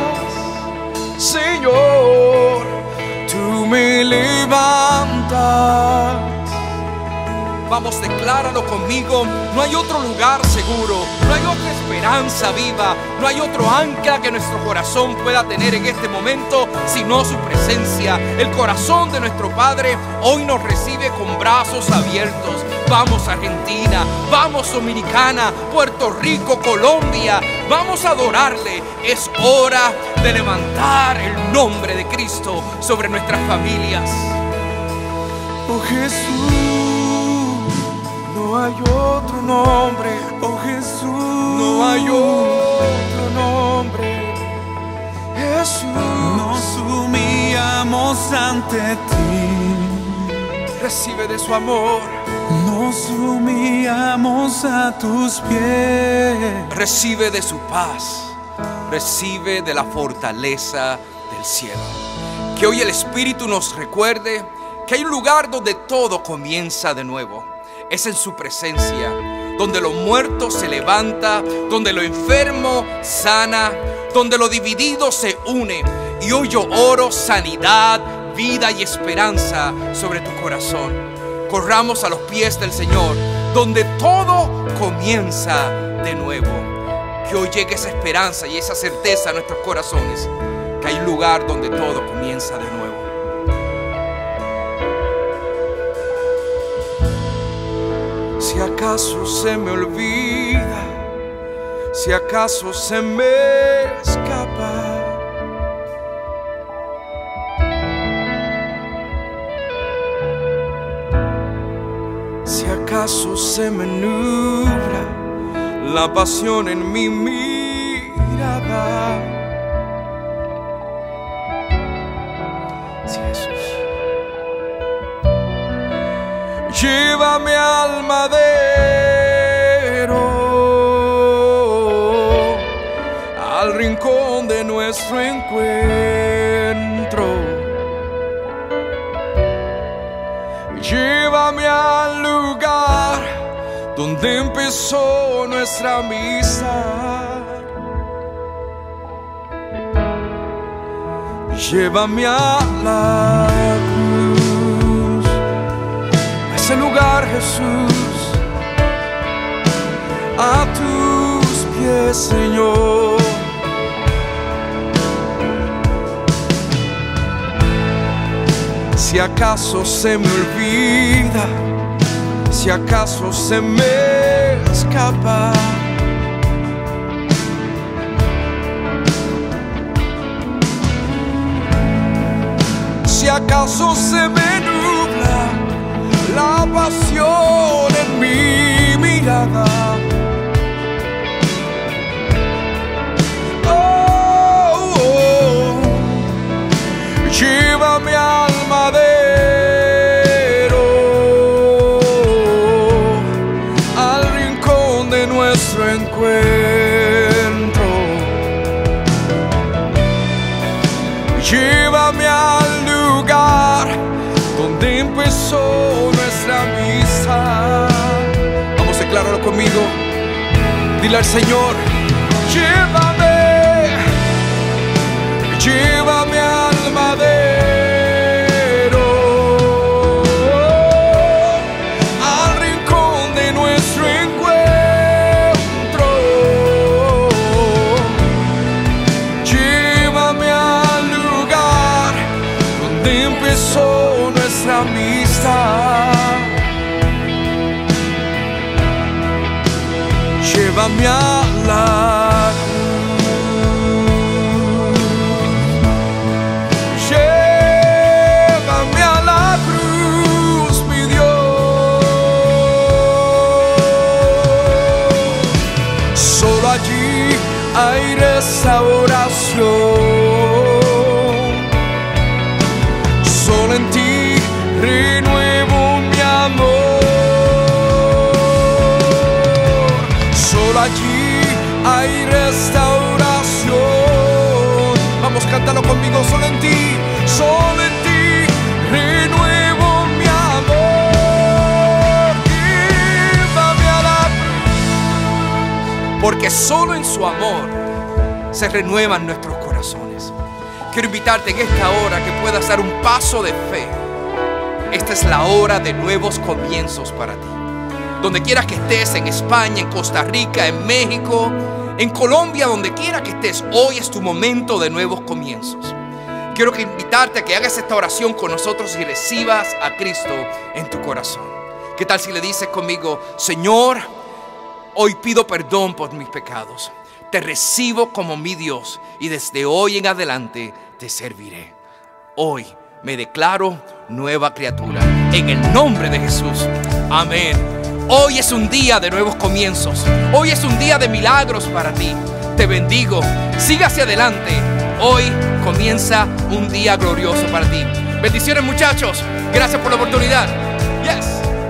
Señor. Tú me levantas. Vamos, decláralo conmigo. No hay otro lugar seguro, no hay otra esperanza viva, no hay otro ancla que nuestro corazón pueda tener en este momento, sino su presencia. El corazón de nuestro Padre hoy nos recibe con brazos abiertos. Vamos, Argentina, vamos, Dominicana, Puerto Rico, Colombia, vamos a adorarle. Es hora de levantar el nombre de Cristo sobre nuestras familias. Oh Jesús, no hay otro nombre, oh Jesús, no hay otro nombre. Jesús, nos humillamos ante ti. Recibe de su amor. Nos humillamos a tus pies. Recibe de su paz. Recibe de la fortaleza del cielo. Que hoy el Espíritu nos recuerde que hay un lugar donde todo comienza de nuevo. Es en su presencia, donde lo muerto se levanta, donde lo enfermo sana, donde lo dividido se une. Y hoy yo oro sanidad, vida y esperanza sobre tu corazón. Corramos a los pies del Señor, donde todo comienza de nuevo. Que hoy llegue esa esperanza y esa certeza a nuestros corazones, que hay un lugar donde todo comienza de nuevo. Si acaso se me olvida, si acaso se me escapa, si acaso se me nubla la pasión en mi mirada, sí, Jesús. Llévame al madero, al rincón de nuestro encuentro. encuentro. Llévame al lugar donde empezó nuestra amistad. Llévame a la cruz, a ese lugar, Jesús, a tus pies, Señor. Si acaso se me olvida, si acaso se me escapa, si acaso se me nubla la pasión en mi mirada, llévame al madero, al rincón de nuestro encuentro. Llévame al lugar donde empezó nuestra amistad. Vamos, decláralo conmigo. Dile al Señor: llévame, llévame al madero, al rincón de nuestro encuentro. Llévame al lugar donde empezó nuestra amistad. Llévame a la hay restauración, solo en ti renuevo mi amor, solo allí hay restauración. Vamos, cántalo conmigo. Solo en ti renuevo mi amor. Llévame a la cruz, porque solo en su amor se renuevan nuestros corazones. Quiero invitarte en esta hora que puedas dar un paso de fe. Esta es la hora de nuevos comienzos para ti. Donde quiera que estés, en España, en Costa Rica, en México, en Colombia, donde quiera que estés, hoy es tu momento de nuevos comienzos. Quiero invitarte a que hagas esta oración con nosotros y recibas a Cristo en tu corazón. ¿Qué tal si le dices conmigo: Señor, hoy pido perdón por mis pecados? Te recibo como mi Dios y desde hoy en adelante te serviré. Hoy me declaro nueva criatura. En el nombre de Jesús. Amén. Hoy es un día de nuevos comienzos. Hoy es un día de milagros para ti. Te bendigo. Siga hacia adelante. Hoy comienza un día glorioso para ti. Bendiciones, muchachos. Gracias por la oportunidad. Yes.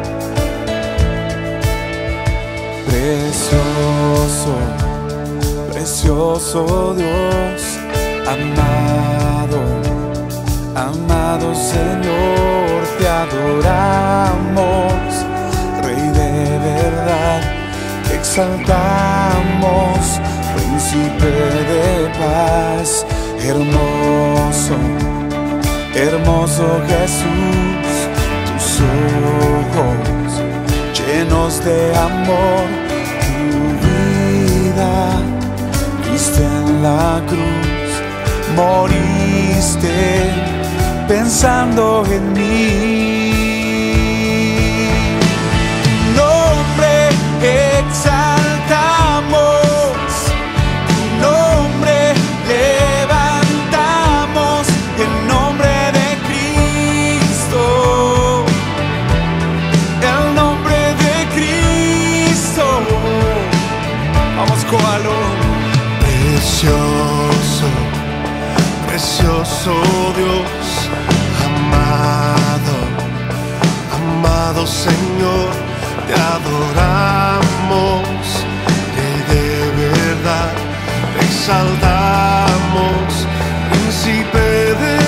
Precioso, precioso Dios, amado, amado Señor, te adoramos, Rey de verdad, te exaltamos, Príncipe de paz, hermoso, hermoso Jesús, tus ojos llenos de amor, tu vida viste en la cruz, moriste pensando en mí. Tu nombre exaltamos, tu nombre levantamos, el nombre de Cristo, el nombre de Cristo. Vamos, cóalo. Precioso, precioso Dios, amado, amado Señor, te adoramos, Rey de verdad, te exaltamos, Príncipe de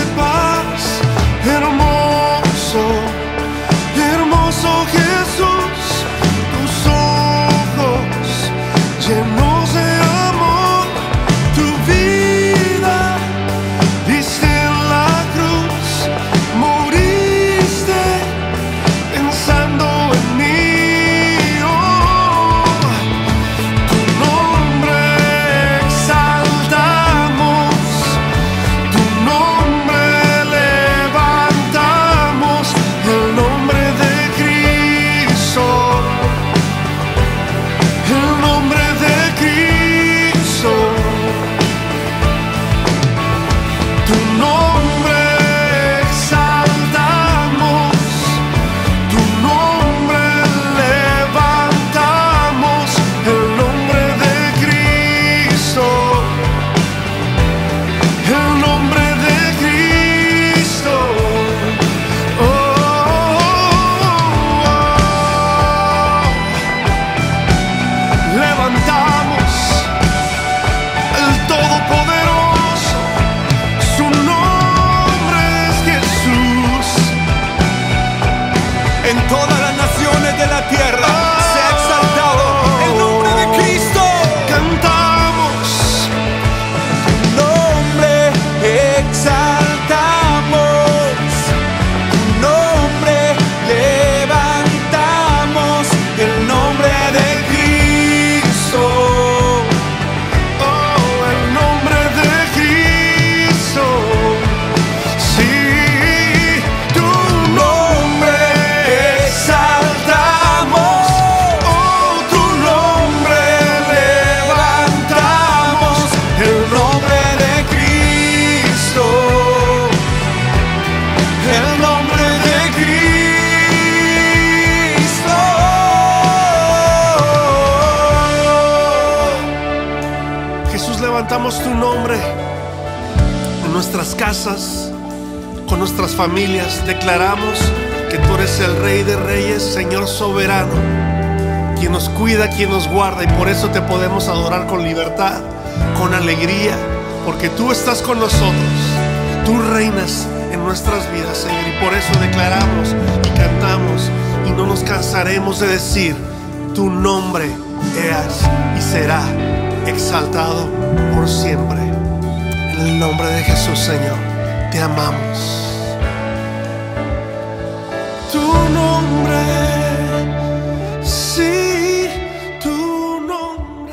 levantamos tu nombre en nuestras casas, con nuestras familias. Declaramos que tú eres el Rey de Reyes, Señor soberano, quien nos cuida, quien nos guarda, y por eso te podemos adorar con libertad, con alegría, porque tú estás con nosotros. Tú reinas en nuestras vidas, Señor, y por eso declaramos y cantamos y no nos cansaremos de decir: tu nombre es y será exaltado por siempre. En el nombre de Jesús, Señor, te amamos. Tu nombre, sí, tu nombre.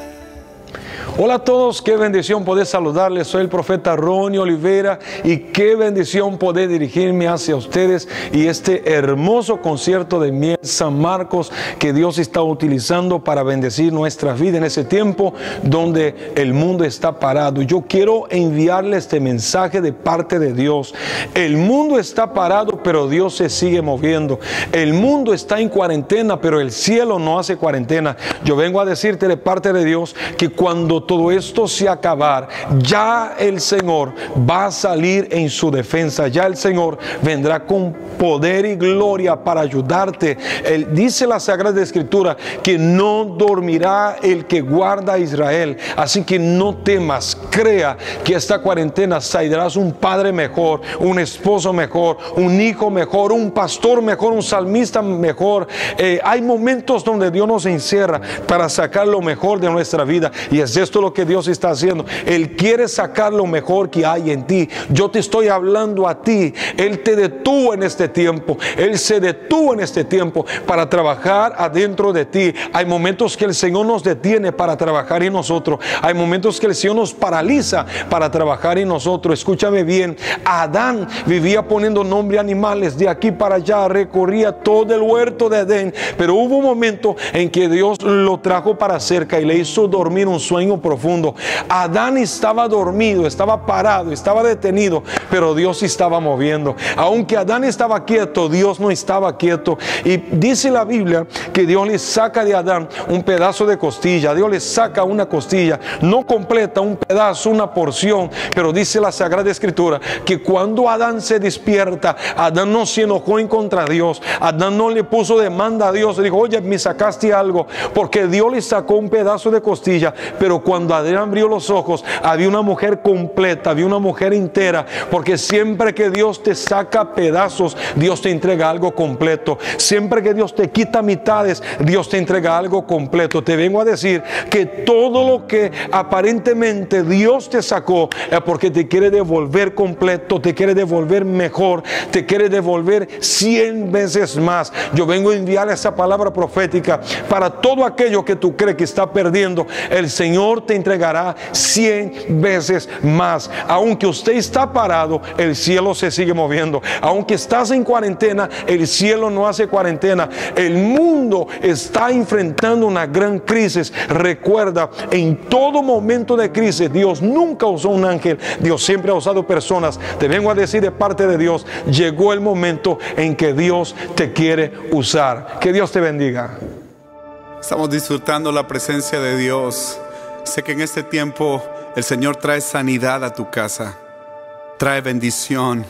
Hola a todos, qué bendición poder saludarles. Soy el profeta Ronnie Olivera y qué bendición poder dirigirme hacia ustedes y este hermoso concierto de Miel San Marcos que Dios está utilizando para bendecir nuestras vidas en ese tiempo donde el mundo está parado. Yo quiero enviarle este mensaje de parte de Dios. El mundo está parado, pero Dios se sigue moviendo. El mundo está en cuarentena, pero el cielo no hace cuarentena. Yo vengo a decirte de parte de Dios que cuando todo esto se acabar, ya el Señor va a salir en su defensa. Ya el Señor vendrá con poder y gloria para ayudarte. Dice la Sagrada Escritura que no dormirá el que guarda a Israel. Así que no temas, crea que esta cuarentena saldrás un padre mejor, un esposo mejor, un hijo mejor, un pastor mejor, un salmista mejor. Hay momentos donde Dios nos encierra para sacar lo mejor de nuestra vida, y es esto lo que Dios está haciendo. Él quiere sacar lo mejor que hay en ti. Yo te estoy hablando a ti. Él te detuvo en este tiempo. Él se detuvo en este tiempo para trabajar adentro de ti. Hay momentos que el Señor nos detiene para trabajar en nosotros. Hay momentos que el Señor nos paraliza para trabajar en nosotros. Escúchame bien. Adán vivía poniendo nombre a animales de aquí para allá, recorría todo el huerto de Edén, pero hubo un momento en que Dios lo trajo para cerca y le hizo dormir un sueño profundo. Adán estaba dormido, estaba parado, estaba detenido, pero Dios se estaba moviendo. Aunque Adán estaba quieto, Dios no estaba quieto. Y dice la Biblia que Dios le saca de Adán un pedazo de costilla. Dios le saca una costilla, no completa, un pedazo, una porción. Pero dice la Sagrada Escritura que cuando Adán se despierta, Adán no se enojó en contra de Dios. Adán no le puso demanda a Dios. Le dijo: oye, me sacaste algo, porque Dios le sacó un pedazo de costilla. Pero cuando Adán abrió los ojos, había una mujer completa, había una mujer entera, porque siempre que Dios te saca pedazos, Dios te entrega algo completo. Siempre que Dios te quita mitades, Dios te entrega algo completo. Te vengo a decir que todo lo que aparentemente Dios te sacó es porque te quiere devolver completo, te quiere devolver mejor, te quiere devolver 100 veces más. Yo vengo a enviar esa palabra profética para todo aquello que tú crees que está perdiendo. El Señor te entregará 100 veces más. Aunque usted está parado, el cielo se sigue moviendo. Aunque estás en cuarentena, el cielo no hace cuarentena. El mundo está enfrentando una gran crisis. Recuerda, en todo momento de crisis, Dios nunca usó un ángel. Dios siempre ha usado personas. Te vengo a decir de parte de Dios, llegó el momento en que Dios te quiere usar. Que Dios te bendiga. Estamos disfrutando la presencia de Dios. Sé que en este tiempo el Señor trae sanidad a tu casa, trae bendición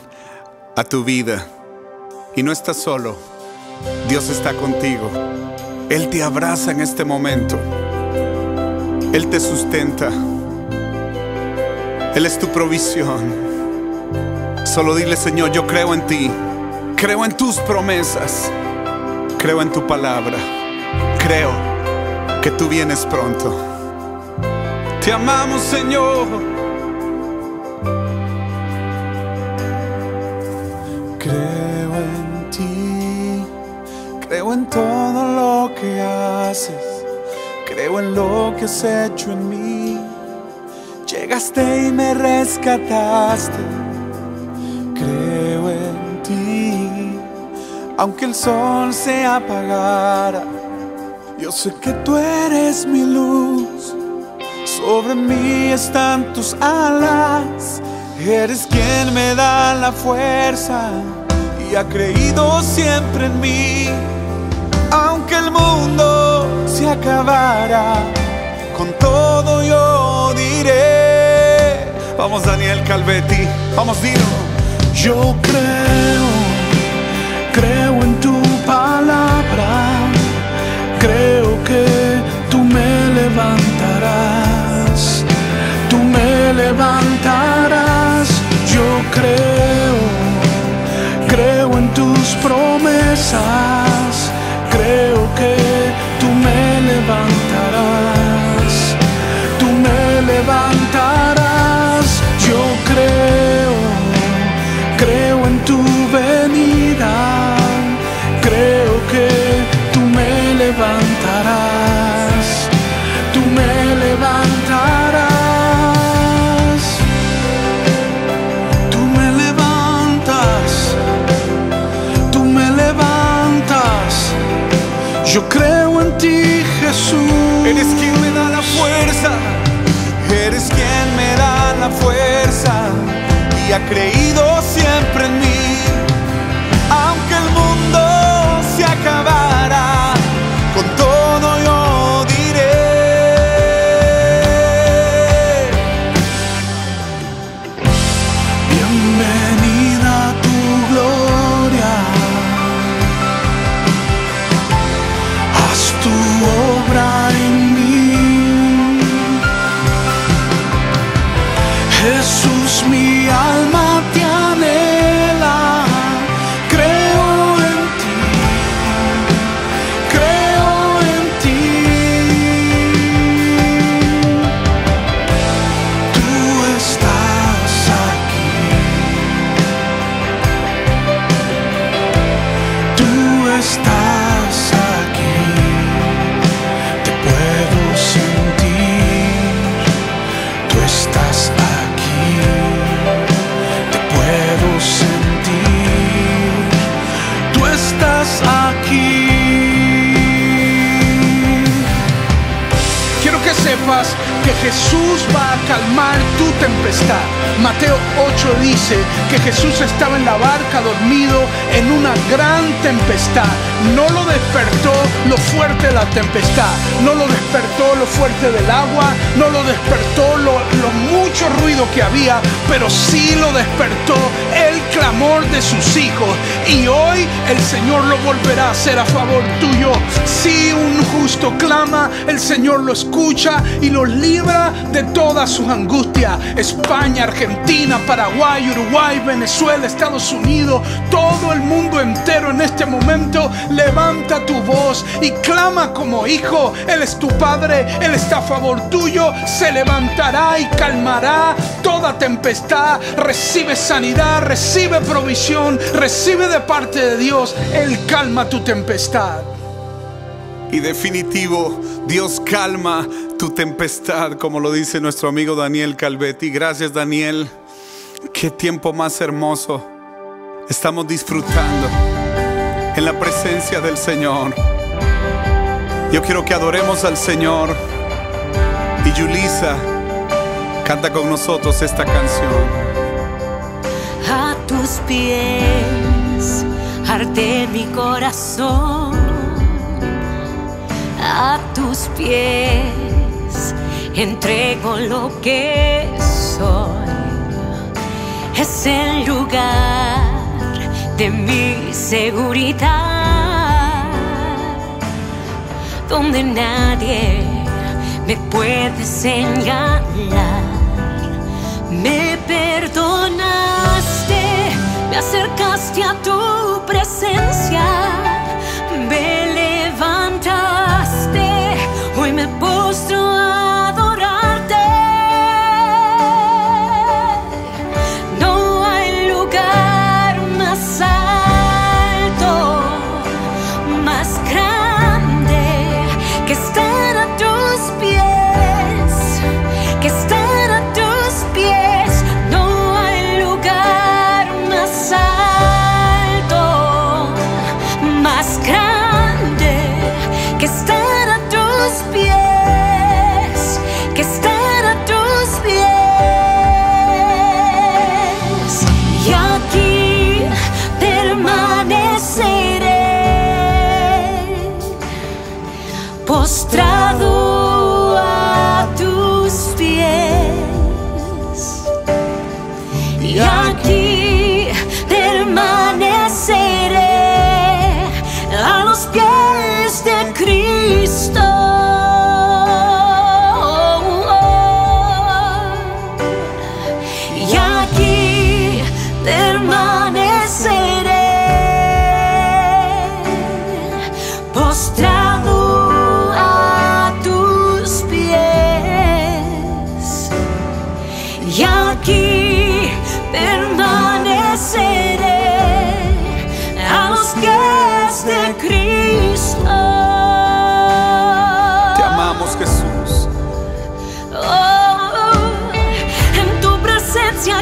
a tu vida. Y no estás solo, Dios está contigo. Él te abraza en este momento. Él te sustenta. Él es tu provisión. Solo dile: Señor, yo creo en ti, creo en tus promesas, creo en tu palabra, creo que tú vienes pronto. Te amamos, Señor. Creo en ti, creo en todo lo que haces, creo en lo que has hecho en mí. Llegaste y me rescataste. Creo en ti, aunque el sol se apagara, yo sé que tú eres mi luz. Sobre mí están tus alas, eres quien me da la fuerza y ha creído siempre en mí. Aunque el mundo se acabara, con todo yo diré: Vamos, Daniel Calvetti, vamos, dilo. Yo creo en tu palabra, creo que tú me levantarás, tú me levantarás. Yo creo en tus promesas, creo que tú me levantarás, tú me levantarás. Yo creo en tu venida, creo que tú me levantarás, tú me levantarás, tú me levantas, tú me levantas. Yo creo en ti, Jesús. Eres quien me da la fuerza, eres quien me da la fuerza y ha creído siempre en mí. Aunque el mundo se acabara, con todo yo diré: bienvenida a tu gloria, haz tu obra en mí. Jesús, mi alma te anhela, creo en ti, creo en ti. Tú estás aquí, tú estás aquí, te puedo sentir, tú estás aquí. Sentir, tú estás aquí. Quiero que sepas que Jesús va a calmar tu tempestad. Mateo 8 dice que Jesús estaba en la barca dormido en una gran tempestad. No lo despertó lo fuerte de la tempestad, no lo despertó lo fuerte del agua, no lo despertó lo mucho ruido que había, pero sí lo despertó el clamor de sus hijos. Y hoy el Señor lo volverá a hacer a favor tuyo. Si un justo clama, el Señor lo escucha y lo libra de todas sus angustias. España, Argentina, Paraguay, Uruguay, Venezuela, Estados Unidos, todo el mundo entero en este momento, levanta tu voz y clama como hijo. Él es tu Padre, Él está a favor tuyo, se levantará y calmará toda tempestad. Recibe sanidad, recibe provisión, recibe de parte de Dios. Él calma tu tempestad. Y definitivo, Dios calma tu tempestad, como lo dice nuestro amigo Daniel Calvetti. Gracias, Daniel. Qué tiempo más hermoso estamos disfrutando en la presencia del Señor. Yo quiero que adoremos al Señor. Y Yulisa canta con nosotros esta canción. A tus pies arde mi corazón, a tus pies entrego lo que soy. Es el lugar de mi seguridad, donde nadie me puede señalar. Me perdonaste, me acercaste a tu presencia, me levantaste, hoy me postro a adorarte. No hay lugar más alto, más grande que estar a tus pies, que estar a tus pies. No hay lugar más alto, más grande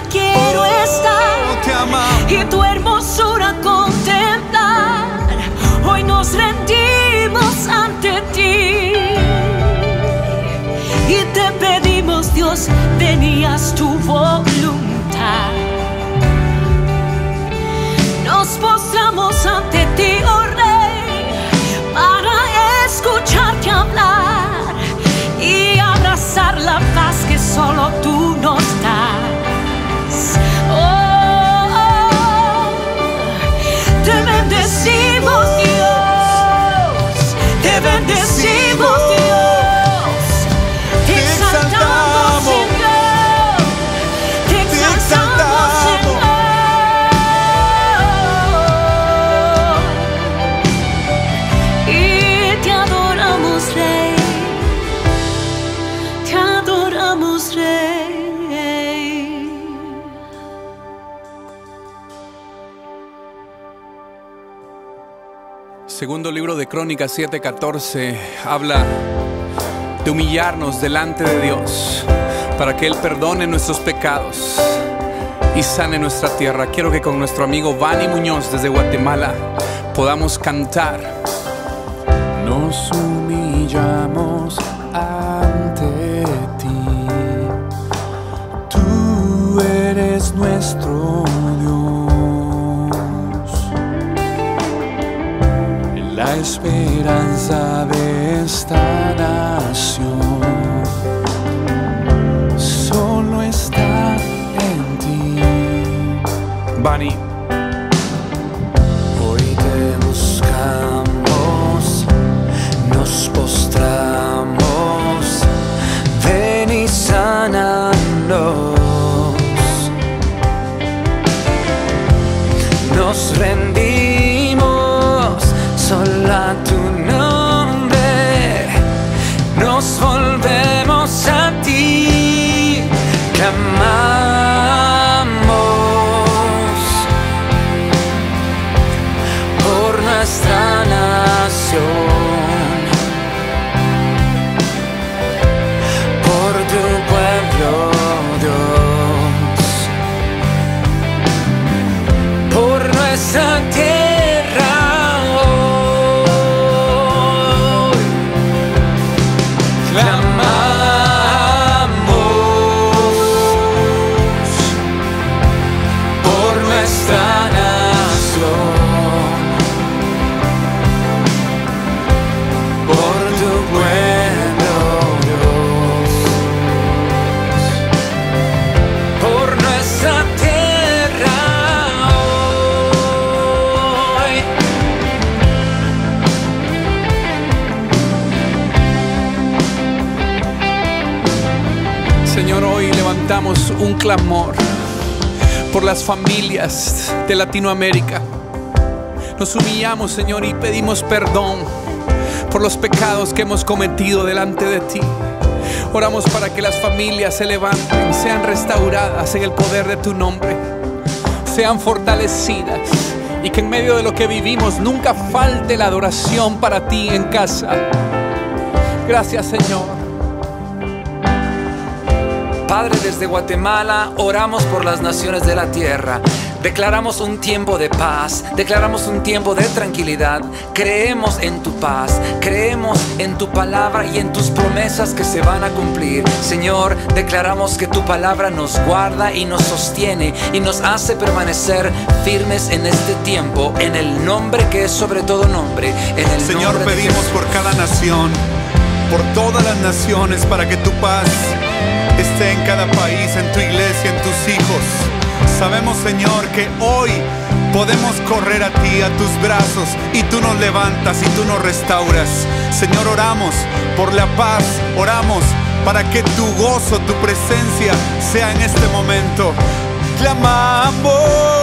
quiero estar te amamos. y tu hermosura contemplar. Hoy nos rendimos ante ti y te pedimos, Dios, venías tu voluntad. Nos postramos ante ti, oh Rey, para escucharte hablar y abrazar la paz que solo tú nos das. Oh, te bendecimos, Dios, te bendecimos, Dios, te exaltamos, Señor, te exaltamos, Señor. Y te adoramos, Rey, te adoramos, Rey. Segundo libro de Crónicas 7:14 habla de humillarnos delante de Dios para que Él perdone nuestros pecados y sane nuestra tierra. Quiero que con nuestro amigo Vani Muñoz desde Guatemala podamos cantar. Nos humillamos ante ti, tú eres nuestro Dios, la esperanza de esta nación solo está en ti. Vani. Hoy te buscamos, nos postramos, ven y sánanos. Nos rendimos solo a tu nombre, nos volvemos a ti, clamamos por nuestra nación, por tu pueblo, Dios, por nuestra tierra hoy, clamamos por nuestra nación, por tu pueblo, Dios, por nuestra tierra hoy. Señor, hoy levantamos un clamor por las familias de Latinoamérica. Nos humillamos, Señor, y pedimos perdón por los pecados que hemos cometido delante de ti. Oramos para que las familias se levanten, sean restauradas en el poder de tu nombre, sean fortalecidas, y que en medio de lo que vivimos nunca falte la adoración para ti en casa. Gracias, Señor. Padre, desde Guatemala oramos por las naciones de la tierra. Declaramos un tiempo de paz, declaramos un tiempo de tranquilidad. Creemos en tu paz, creemos en tu palabra y en tus promesas que se van a cumplir. Señor, declaramos que tu palabra nos guarda y nos sostiene y nos hace permanecer firmes en este tiempo, en el nombre que es sobre todo nombre, en el Señor, nombre de pedimos Jesús. por cada nación, por todas las naciones, para que tu paz esté en cada país, en tu iglesia, en tus hijos. Sabemos, Señor, que hoy podemos correr a ti, a tus brazos, y tú nos levantas y tú nos restauras. Señor, oramos por la paz, oramos para que tu gozo, tu presencia sea en este momento. Clamamos,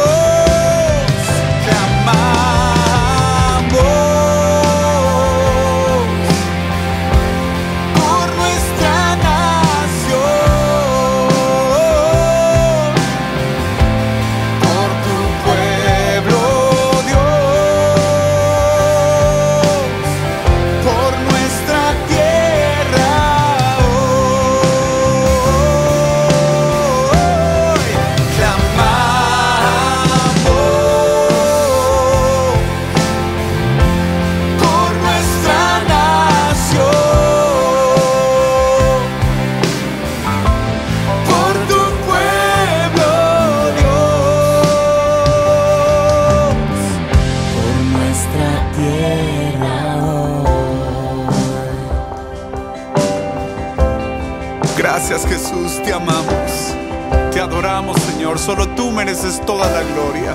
clamamos por nuestra nación, por tu pueblo, Dios, por nuestra tierra hoy. Gracias, Jesús, te amamos, te adoramos, Señor. Solo tú mereces toda la gloria.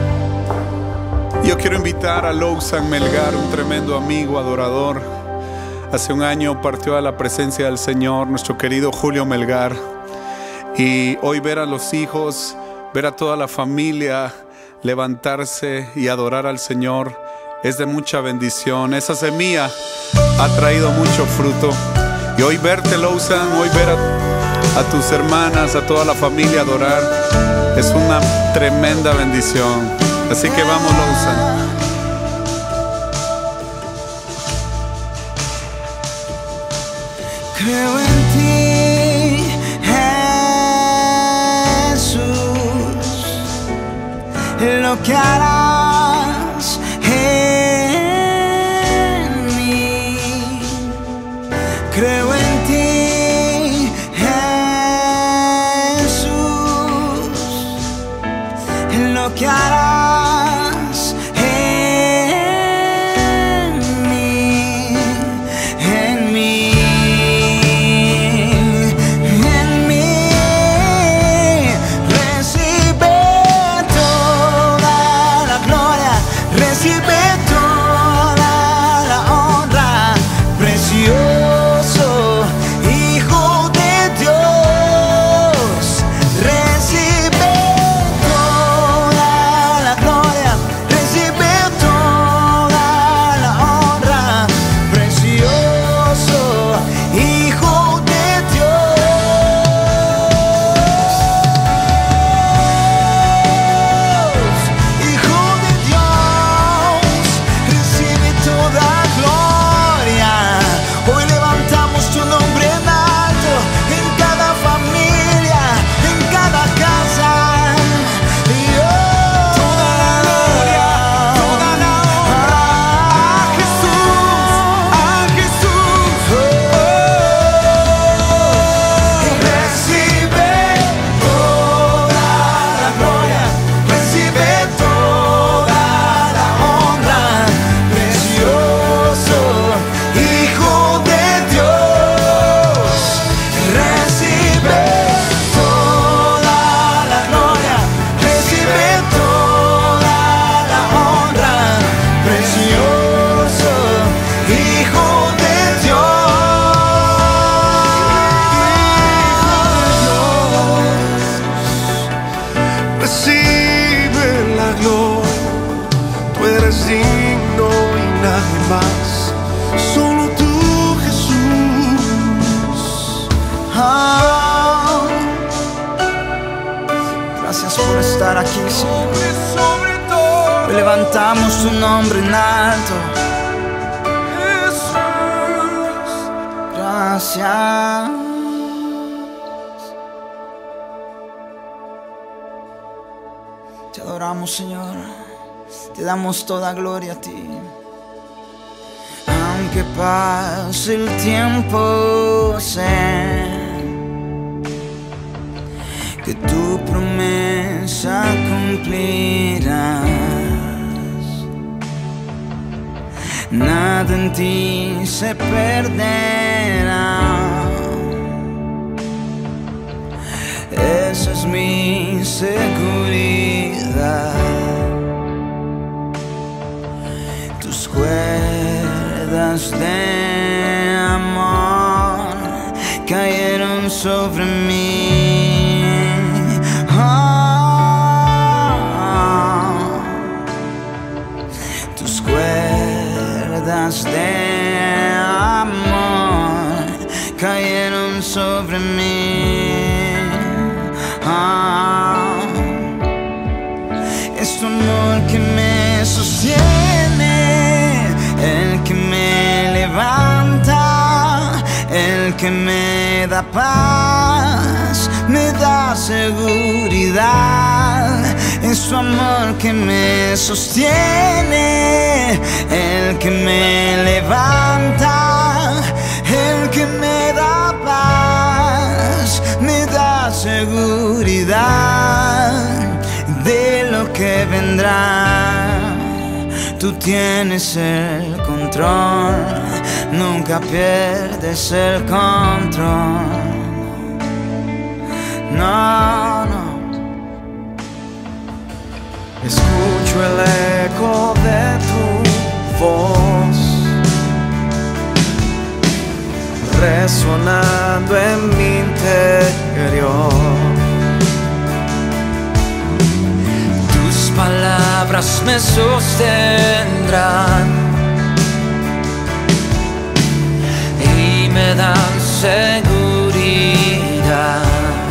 Yo quiero invitar a Lousan Melgar, un tremendo amigo, adorador. Hace un año partió a la presencia del Señor nuestro querido Julio Melgar. Y hoy ver a los hijos, ver a toda la familia levantarse y adorar al Señor es de mucha bendición. Esa semilla ha traído mucho fruto. Y hoy verte, Lousan, hoy ver a tus hermanas, a toda la familia adorar, es una tremenda bendición. Así que vamos, Lousan. Creo en ti, Jesús, en lo que harás en mí. Creo en ti, Jesús, en lo que harás. Aquí, Señor. Hoy levantamos tu nombre en alto. Gracias. Te adoramos, Señor. Te damos toda gloria a ti. Aunque pase el tiempo, sé que tu promesa cumplirás. Nada en ti se perderá. Esa es mi seguridad. Tus cuerdas de amor cayeron sobre mí. Tus cuerdas de amor cayeron sobre mí. Es tu amor que me sostiene, el que me levanta, el que me da paz, me da seguridad. Es tu amor que me sostiene, el que me levanta, el que me da paz, me da seguridad de lo que vendrá. Tú tienes el control, nunca pierdes el control. no, no. Escucho el eco de tu voz resonando en mi interior. Tus palabras me sostendrán y me dan seguridad.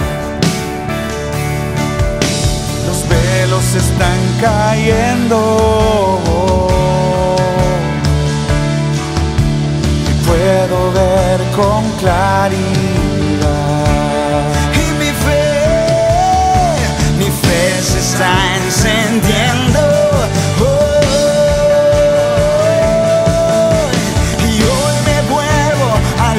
Los velos están cayendo y puedo ver con claridad. Y mi fe se está encendiendo. Y hoy me vuelvo a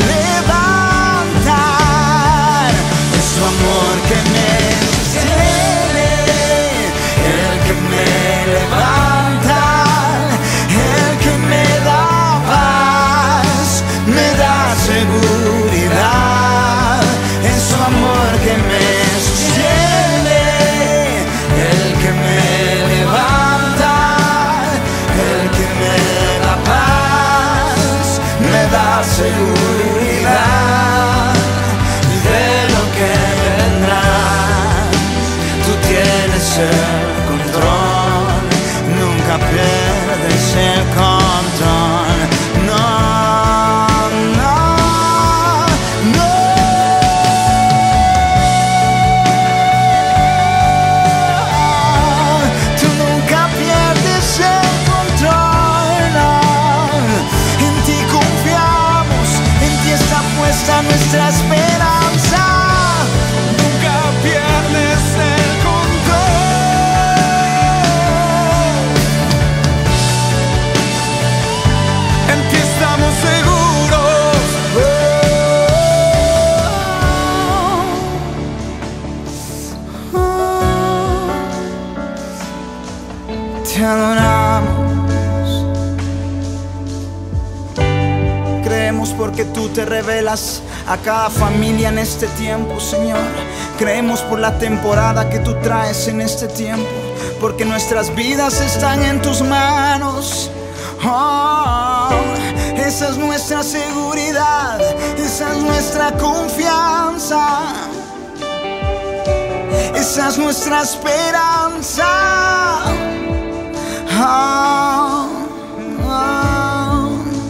levantar. Es tu amor que me sostiene, el que me levanta, el que me da paz, me da seguridad. Es tu amor que me sostiene, el que me levanta, el que me da paz, me da seguridad de lo que vendrá. Tú tienes el control, nunca pierdes el control. No, no, no. Tú nunca pierdes el control, no. En ti confiamos, en ti está puesta nuestra esperanza. Nunca pierdes el control. En ti estamos seguros. Te adoramos. Creemos porque tú te revelas a cada familia en este tiempo, Señor. Creemos por la temporada que tú traes en este tiempo, porque nuestras vidas están en tus manos. Oh, esa es nuestra seguridad, esa es nuestra confianza, esa es nuestra esperanza. Oh, oh.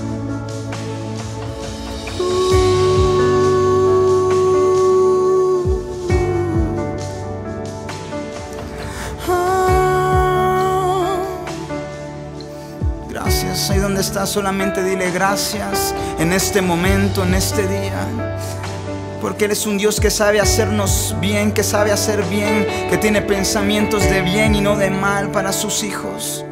Gracias. Ahí donde estás, solamente dile gracias en este momento, en este día. Porque Él es un Dios que sabe hacernos bien, que sabe hacer bien, que tiene pensamientos de bien y no de mal para sus hijos.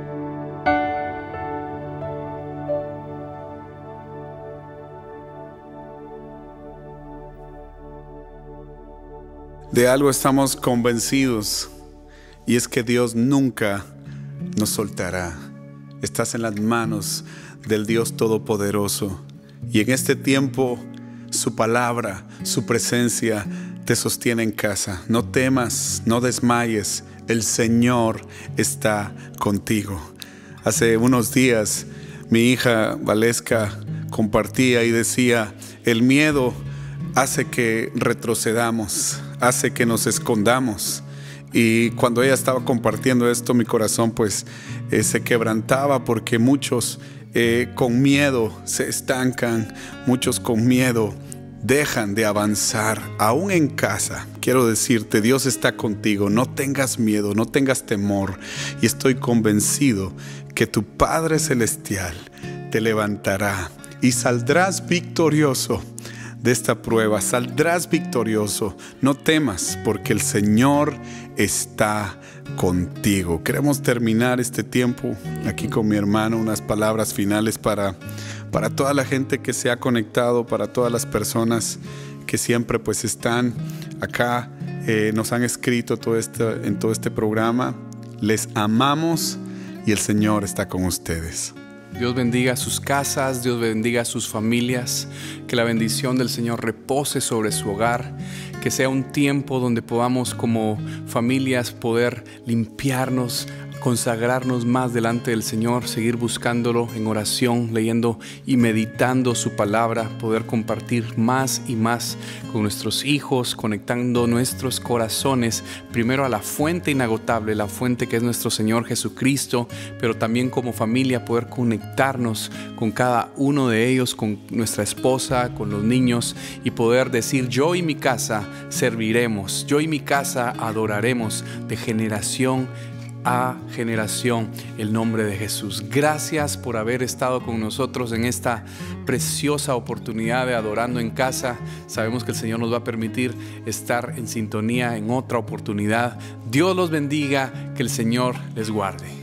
De algo estamos convencidos, y es que Dios nunca nos soltará. Estás en las manos del Dios Todopoderoso, y en este tiempo su palabra, su presencia te sostiene en casa. No temas, no desmayes, el Señor está contigo. Hace unos días mi hija Valesca compartía y decía: el miedo hace que retrocedamos, hace que nos escondamos. Y cuando ella estaba compartiendo esto, mi corazón pues se quebrantaba, porque muchos con miedo se estancan, muchos con miedo dejan de avanzar, aún en casa. Quiero decirte, Dios está contigo, no tengas miedo, no tengas temor, y estoy convencido que tu Padre Celestial te levantará y saldrás victorioso de esta prueba, saldrás victorioso. No temas, porque el Señor está contigo. Queremos terminar este tiempo aquí con mi hermano, unas palabras finales para toda la gente que se ha conectado, para todas las personas que siempre pues están acá, nos han escrito en todo este programa. Les amamos y el Señor está con ustedes. Dios bendiga sus casas, Dios bendiga sus familias, que la bendición del Señor repose sobre su hogar, que que sea un tiempo donde podamos como familias poder limpiarnos, consagrarnos más delante del Señor, seguir buscándolo en oración, leyendo y meditando su palabra, poder compartir más y más con nuestros hijos, conectando nuestros corazones primero a la fuente inagotable, la fuente que es nuestro Señor Jesucristo, pero también como familia poder conectarnos con cada uno de ellos, con nuestra esposa, con los niños, y poder decir: yo y mi casa serviremos, yo y mi casa adoraremos de generación a generación el nombre de Jesús. Gracias por haber estado con nosotros en esta preciosa oportunidad de Adorando en Casa. Sabemos que el Señor nos va a permitir estar en sintonía en otra oportunidad. Dios los bendiga, que el Señor les guarde.